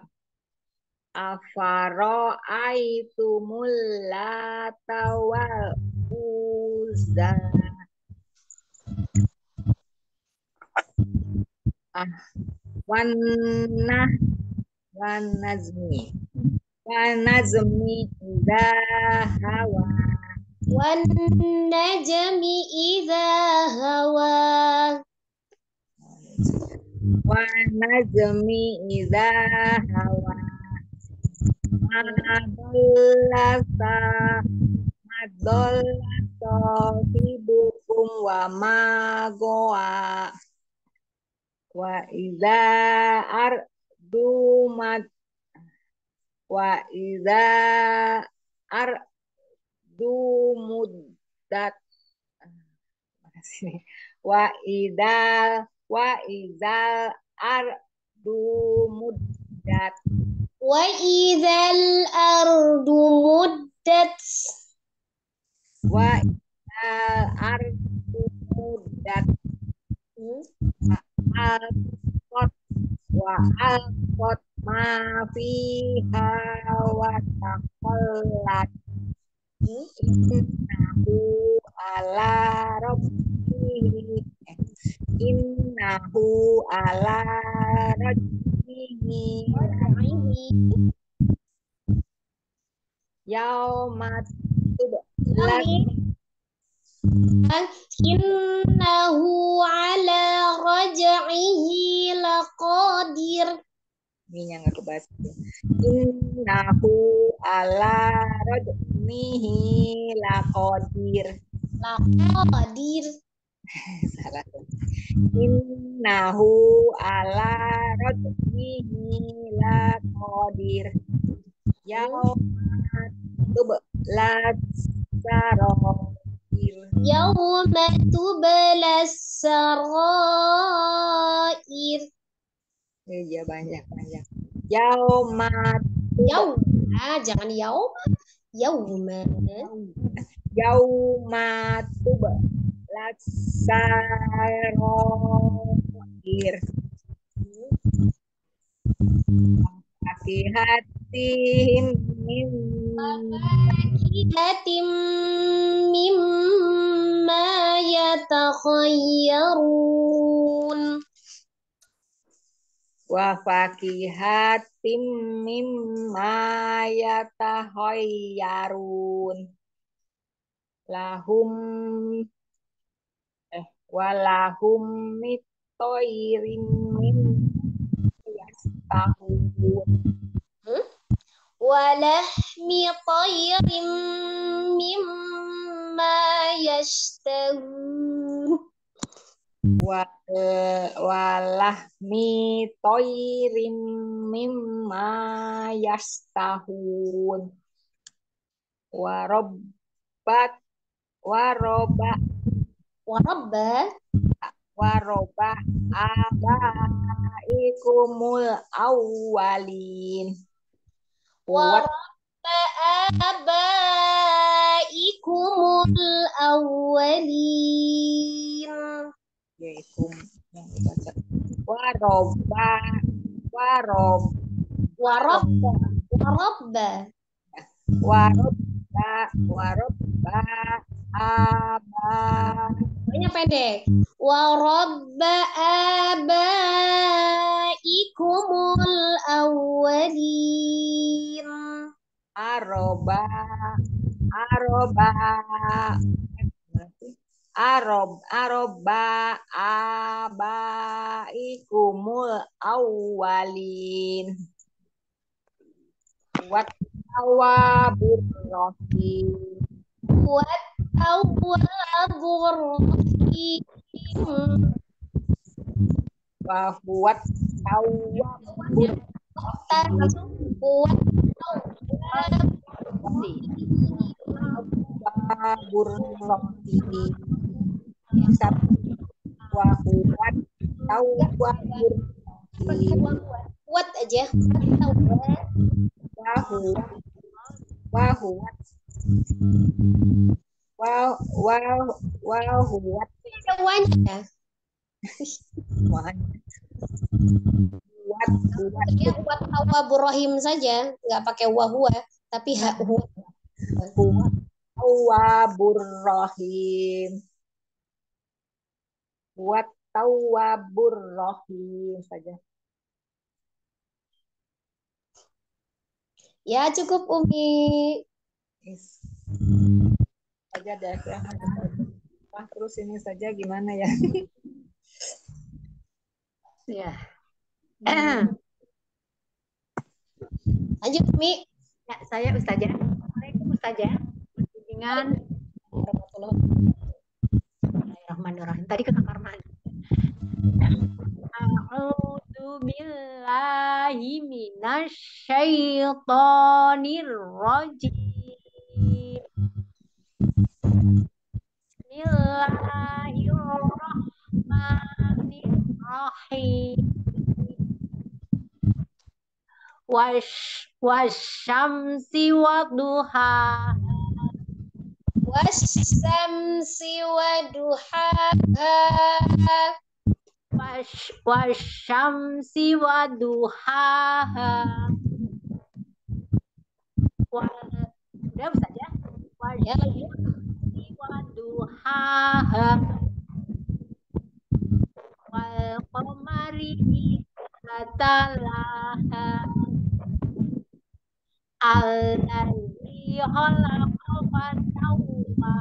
[SPEAKER 8] afaro aitumul lata wal uzza. Ah, wanah wanazmi wanazmi idza hawa
[SPEAKER 1] wan najmi idza hawa.
[SPEAKER 8] wanazmi idza hawa madallasa madallasa hibukum wa magoa wa idza ardu mad wa idza ardu muddat wa idza wa idza ardu muddat
[SPEAKER 1] Wa idzal ardu muddat.
[SPEAKER 8] wa idzal ardu muddat
[SPEAKER 1] Hmm.
[SPEAKER 8] alqat wa alqat ma fiha wa taqallat
[SPEAKER 1] Hmm.
[SPEAKER 8] innahu ala rabbihi eh, innahu ala rabbihi yaumat tublat
[SPEAKER 1] Innahu ala raj'ihi laqadir.
[SPEAKER 8] ini yang aku bahas. Innahu ala rajmihi laqadir.
[SPEAKER 1] Laqadir.
[SPEAKER 8] Salah. Innahu ala rajmihi laqadir. Yaumat tublat sarair.
[SPEAKER 1] Yawma tublas sarair.
[SPEAKER 8] Iya banyak banyak. Yaumat
[SPEAKER 1] Yauma, jangan yauma. Yauma.
[SPEAKER 8] Yaumat tublat sarair. Fakihatin
[SPEAKER 1] Fakihatin mimma yatakhayyarun.
[SPEAKER 8] wa fakihatin mimma yatahayyarun lahum eh walahum mitoirin min yastahun
[SPEAKER 1] Walahmi tayrin mimma yashtahun.
[SPEAKER 8] wa walahmi toirin mimma yastahun warobbat waroba
[SPEAKER 1] Warabba.
[SPEAKER 8] waroba abaikumul awwalin Wat
[SPEAKER 1] Warabba abaikumul awwalin.
[SPEAKER 8] yaikum yang dibaca waroba warob
[SPEAKER 1] Warabba. Warabba.
[SPEAKER 8] warobba warobba aba
[SPEAKER 1] Banyak pendek. Warabba abaikumul awwalin.
[SPEAKER 8] aroba aroba arob aroba abaikumul awwalin wat tawabur rahim
[SPEAKER 1] Wat tawwabur rahim.
[SPEAKER 8] wa huwat tawwabur
[SPEAKER 1] Wat tawwabur
[SPEAKER 8] tawwabur rahim. Satu wa huwat tawwabur
[SPEAKER 1] Pakai
[SPEAKER 8] rahim.
[SPEAKER 1] wa huwa. Kuat aja. Tawwab.
[SPEAKER 8] Wa huwat wa huwat wa wa wa huwat
[SPEAKER 1] Ada wanya.
[SPEAKER 8] wa huwat huwat
[SPEAKER 1] Ya, buat tawwabur rahim saja, nggak pakai wa huwa, tapi ha huwa.
[SPEAKER 8] huwat tawwabur rahim. Buat tawwabur rahim saja.
[SPEAKER 1] Ya, cukup Umi.
[SPEAKER 8] Yes. Saja deh ya. Wah, terus ini saja gimana ya?
[SPEAKER 9] Ya.
[SPEAKER 1] Lanjut Umi.
[SPEAKER 9] Ya, saya Ustazah. Assalamualaikum Ustazah. Bimbingan. Bismillahirrahmanirrahim. Tadi ke kamar mandi. A'udzu billahi minasyaitonir rajim. Bismillahirrahmanirrahim. Wash wasyamsi wadduha.
[SPEAKER 1] Wasyamsi waduhaha.
[SPEAKER 9] Wash wasyamsi wadduhaha. Wal udah bisa ya? Wasyamsi wadduhaha. Wal qamari idza talaha. Alladzi khalaqa fasawwa.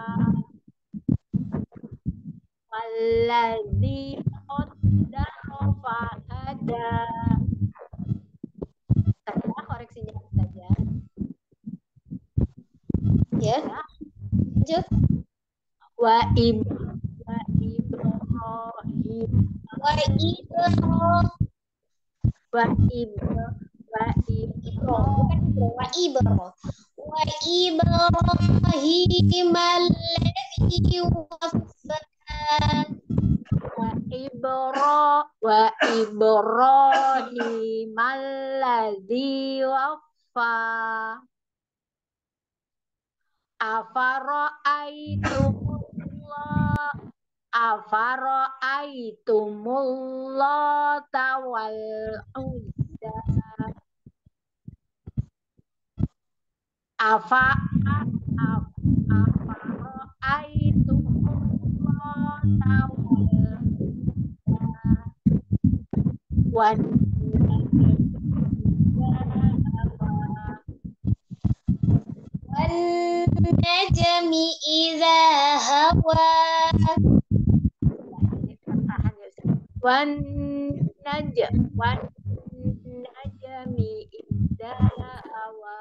[SPEAKER 9] Walladzi qaddara fahada. Saya koreksinya saja.
[SPEAKER 1] Ya. Lanjut.
[SPEAKER 9] Wa ib wa ibrahim
[SPEAKER 1] Wa ibro.
[SPEAKER 9] wa ib wa ibro
[SPEAKER 1] Wa ibro. Wa ibrahim alladzi waffa.
[SPEAKER 9] wa ibro wa ibrahim alladzi waffa. Afara'aitumullah Afara'aitumullah wal uzza. Afa Afara'aitumullah wal wan
[SPEAKER 1] Wan najmi idza hawa.
[SPEAKER 9] wan naj wan najmi idza hawa.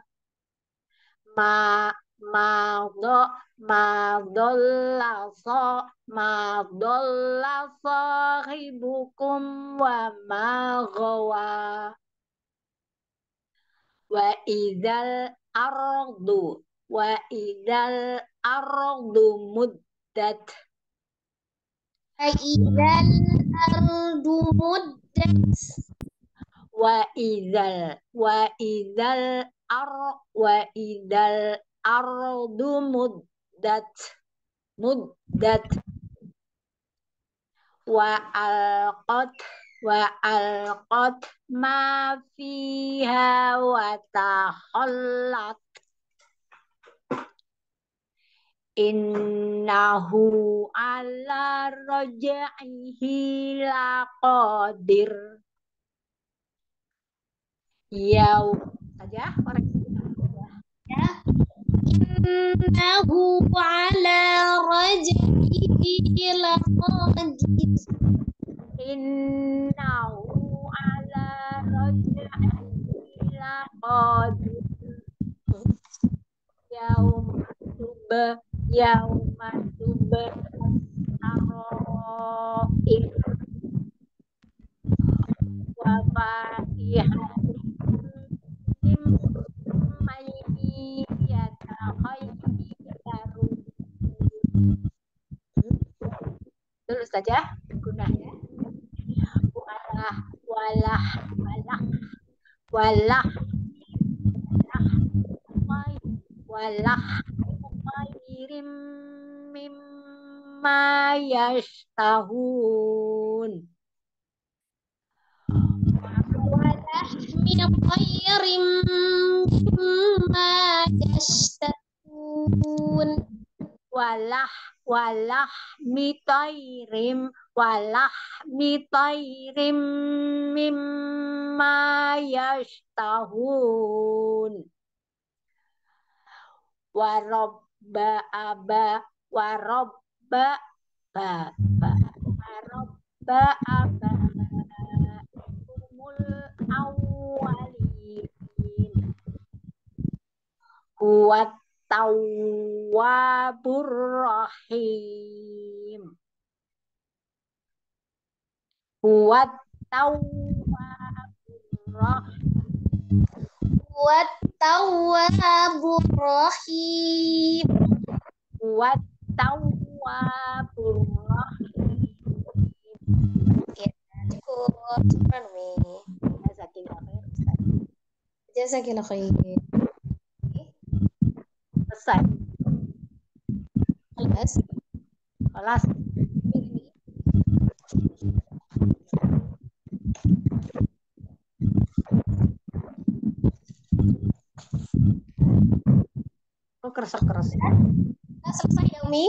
[SPEAKER 9] Ma ma do ma dolla so ma dolla sahibukum wa ma ghawa. Wa idzal ardu wa idzal ardu muddat.
[SPEAKER 1] Wa idzal ardu muddat.
[SPEAKER 9] Wa idzal wa idzal ar wa idzal ardu muddat muddat. Wa alqat wa alqat ma fiha wa takhallat. Innahu ala raj'ihi laqadir. Yaum saja koreksi
[SPEAKER 1] Ya. Innahu ala raj'ihi laqadir.
[SPEAKER 9] Innahu ala raj'ihi laqadir. Yaum tub yaum tub saroir wa fa'ihatin mimma yatakhayyar Dulu saja guna ya. Walah, walah, walah, walah, walah, walah, khairim mimma yashtahun.
[SPEAKER 1] min khairim mimma yashtahun.
[SPEAKER 9] Walah, walah, mitairim, walah, mitairim mimma yashtahun. Warobba aba, warobba ba, ba, warobba aba, umul awalin. Huwat tawwabur rahim. Huwat tawwabur rahim.
[SPEAKER 1] Huwat tawwabur rahim.
[SPEAKER 9] Huwat tawwabur rahim.
[SPEAKER 1] Ya, cukup. Syukran, Umi.
[SPEAKER 9] Jazakallah khair, Ustaz.
[SPEAKER 1] Jazakillah khair.
[SPEAKER 9] Selesai.
[SPEAKER 1] Kelas.
[SPEAKER 9] Kelas. Kok keras-keras ya?
[SPEAKER 1] Nah, selesai ya, Umi?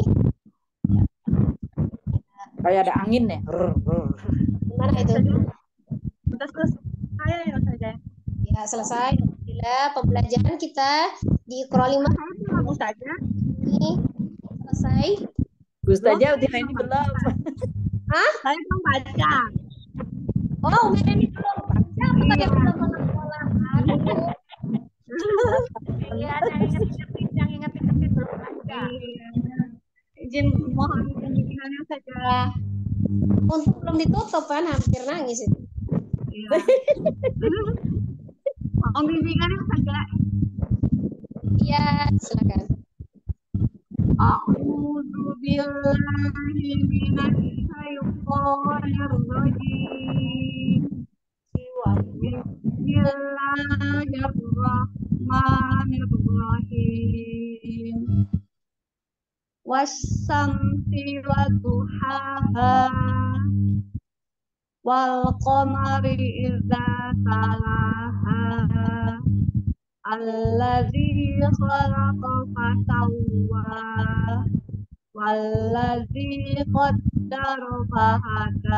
[SPEAKER 5] Kayak ada angin ya.
[SPEAKER 1] Gimana itu?
[SPEAKER 6] Sudah selesai ya saja.
[SPEAKER 1] Ya, selesai. Alhamdulillah pembelajaran kita di Iqra lima
[SPEAKER 6] Langsung saja.
[SPEAKER 1] ini selesai.
[SPEAKER 5] Ustazah udah ini belum.
[SPEAKER 1] Hah?
[SPEAKER 6] Saya belum baca.
[SPEAKER 1] Oh, Umi ini belum baca. Apa tadi aku belum pernah sekolah? Aduh.
[SPEAKER 9] Iya, ada ingat-ingat yang ingat-ingat belum baca.
[SPEAKER 6] Iya. Izin mohon pembimbingannya saja.
[SPEAKER 1] Untuk belum ditutup kan, hampir nangis itu.
[SPEAKER 6] Iya. Mohon bimbingannya saja.
[SPEAKER 1] Iya, silakan.
[SPEAKER 6] A'udzu billahi minasy syaithanir rajim. Bismillahirrahmanirrahim. Wasyamsi wa duhaha wal qamari idza talaha allazi khalaqa fasawwa wallazi qaddara fahada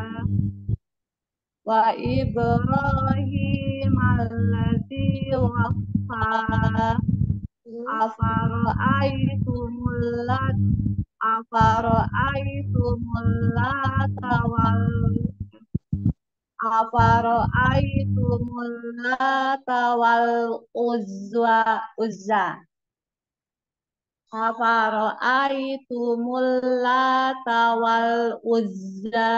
[SPEAKER 6] wa Ibrahim allazi waffa afara'aitumul lat afara'aitumul lata wal afara'aitumul lata wal uzza uzza afara'aitumul lata wal uzza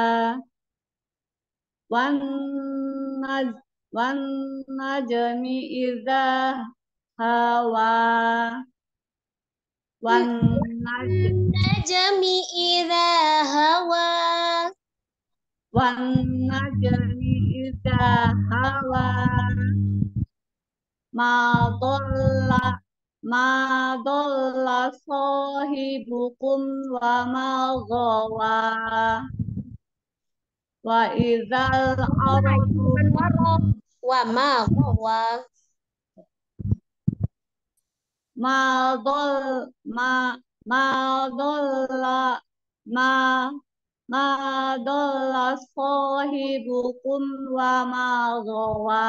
[SPEAKER 6] wan naj wan najmi idza hawa wan naj
[SPEAKER 1] Najmi idza hawa.
[SPEAKER 6] wan najmi idza hawa ma dhalla ma dhalla sahibukum wa ma ghawa wa idzal ardu
[SPEAKER 1] Wa ma wa.
[SPEAKER 6] ma dhal ma ma dhalla ma ma dhalla sahibukum wa ma ghawa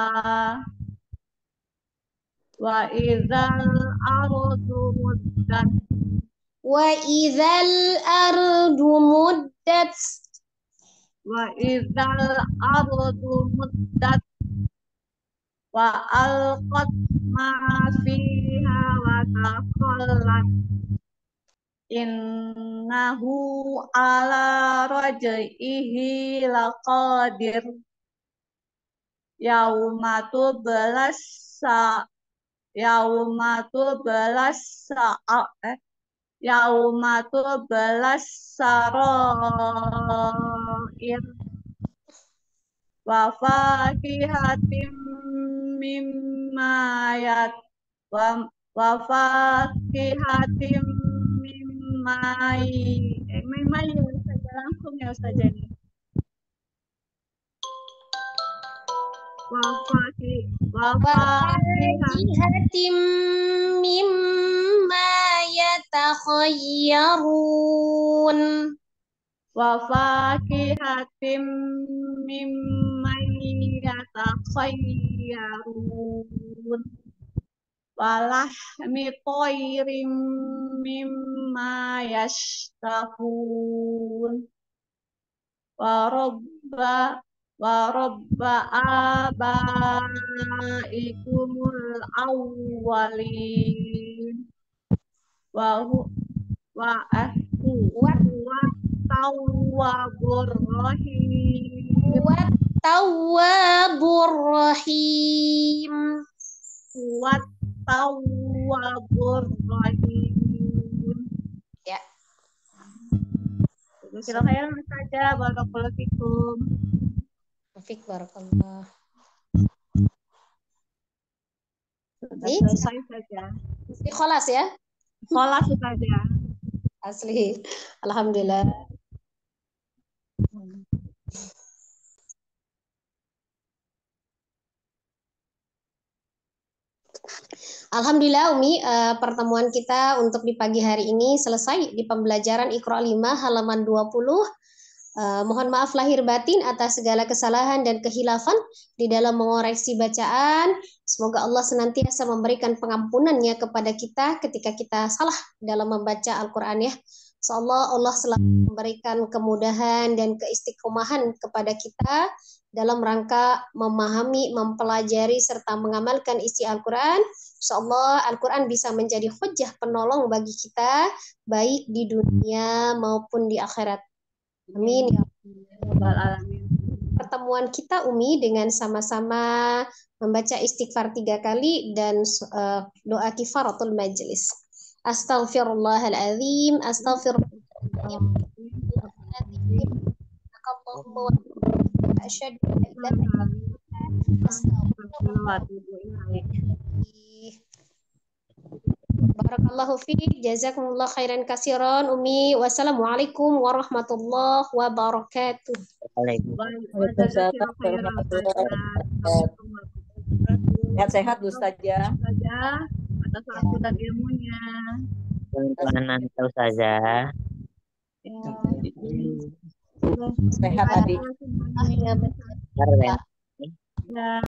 [SPEAKER 6] wa idzal ardu muddat
[SPEAKER 1] Wa idzal ardu muddat.
[SPEAKER 6] wa idzal ardu muddat wa alqat ma fiha wa taqallat innahu ala raj'ihi laqadir yauma tublas sa yauma tublas sa eh yauma tublas sarair wa fakihatim mimma yat wa wa fakihatim mimma eh, mimma ya Ustazah, langsung ya Ustazah ini. Wa faki wa fakihatim
[SPEAKER 1] Wafakihatim mimma yatakhayyarun.
[SPEAKER 6] wa fakihatim mimma yatakhayyarun walahmi toirim mimma yashtahun wa robba wa robba abaikumul awwalin wa hu wa ahku wa tawwabur rahim
[SPEAKER 1] Wa tawwabur rahim.
[SPEAKER 6] wa tawwabur rahim.
[SPEAKER 1] Ya.
[SPEAKER 6] Kira khairan saja, barakallahu fikum.
[SPEAKER 1] Fik barakallah.
[SPEAKER 6] Sudah
[SPEAKER 1] Ini
[SPEAKER 6] selesai saja.
[SPEAKER 1] kholas ya?
[SPEAKER 6] Sholat saja.
[SPEAKER 1] Asli. Alhamdulillah. Alhamdulillah Umi, eh, pertemuan kita untuk di pagi hari ini selesai di pembelajaran Iqra lima halaman dua puluh. Eh, mohon maaf lahir batin atas segala kesalahan dan kehilafan di dalam mengoreksi bacaan. Semoga Allah senantiasa memberikan pengampunannya kepada kita ketika kita salah dalam membaca Al-Quran ya. Insyaallah Allah selalu memberikan kemudahan dan keistiqomahan kepada kita dalam rangka memahami, mempelajari, serta mengamalkan isi Al-Quran. Insyaallah Al-Quran bisa menjadi hujjah penolong bagi kita, baik di dunia maupun di akhirat. Amin. Ya
[SPEAKER 6] Rabbal alamin.
[SPEAKER 1] pertemuan kita Umi dengan sama-sama membaca istighfar tiga kali dan uh, doa kifaratul majlis. Astaghfirullahaladzim, astaghfirullahaladzim. Allahumma wa asyhadu an la ilaha illa anta Barakallahu fiik, jazakumullah khairan kasiran Umi. Wassalamualaikum warahmatullahi wabarakatuh.
[SPEAKER 5] Waalaikumsalam warahmatullahi wabarakatuh. Sehat-sehat Ustazah.
[SPEAKER 6] Ustazah, atas waktu dan ilmunya.
[SPEAKER 3] Tuan Ustazah.
[SPEAKER 6] Ya.
[SPEAKER 5] Sehat adik.
[SPEAKER 1] Ya,
[SPEAKER 3] Keren.
[SPEAKER 6] Ya.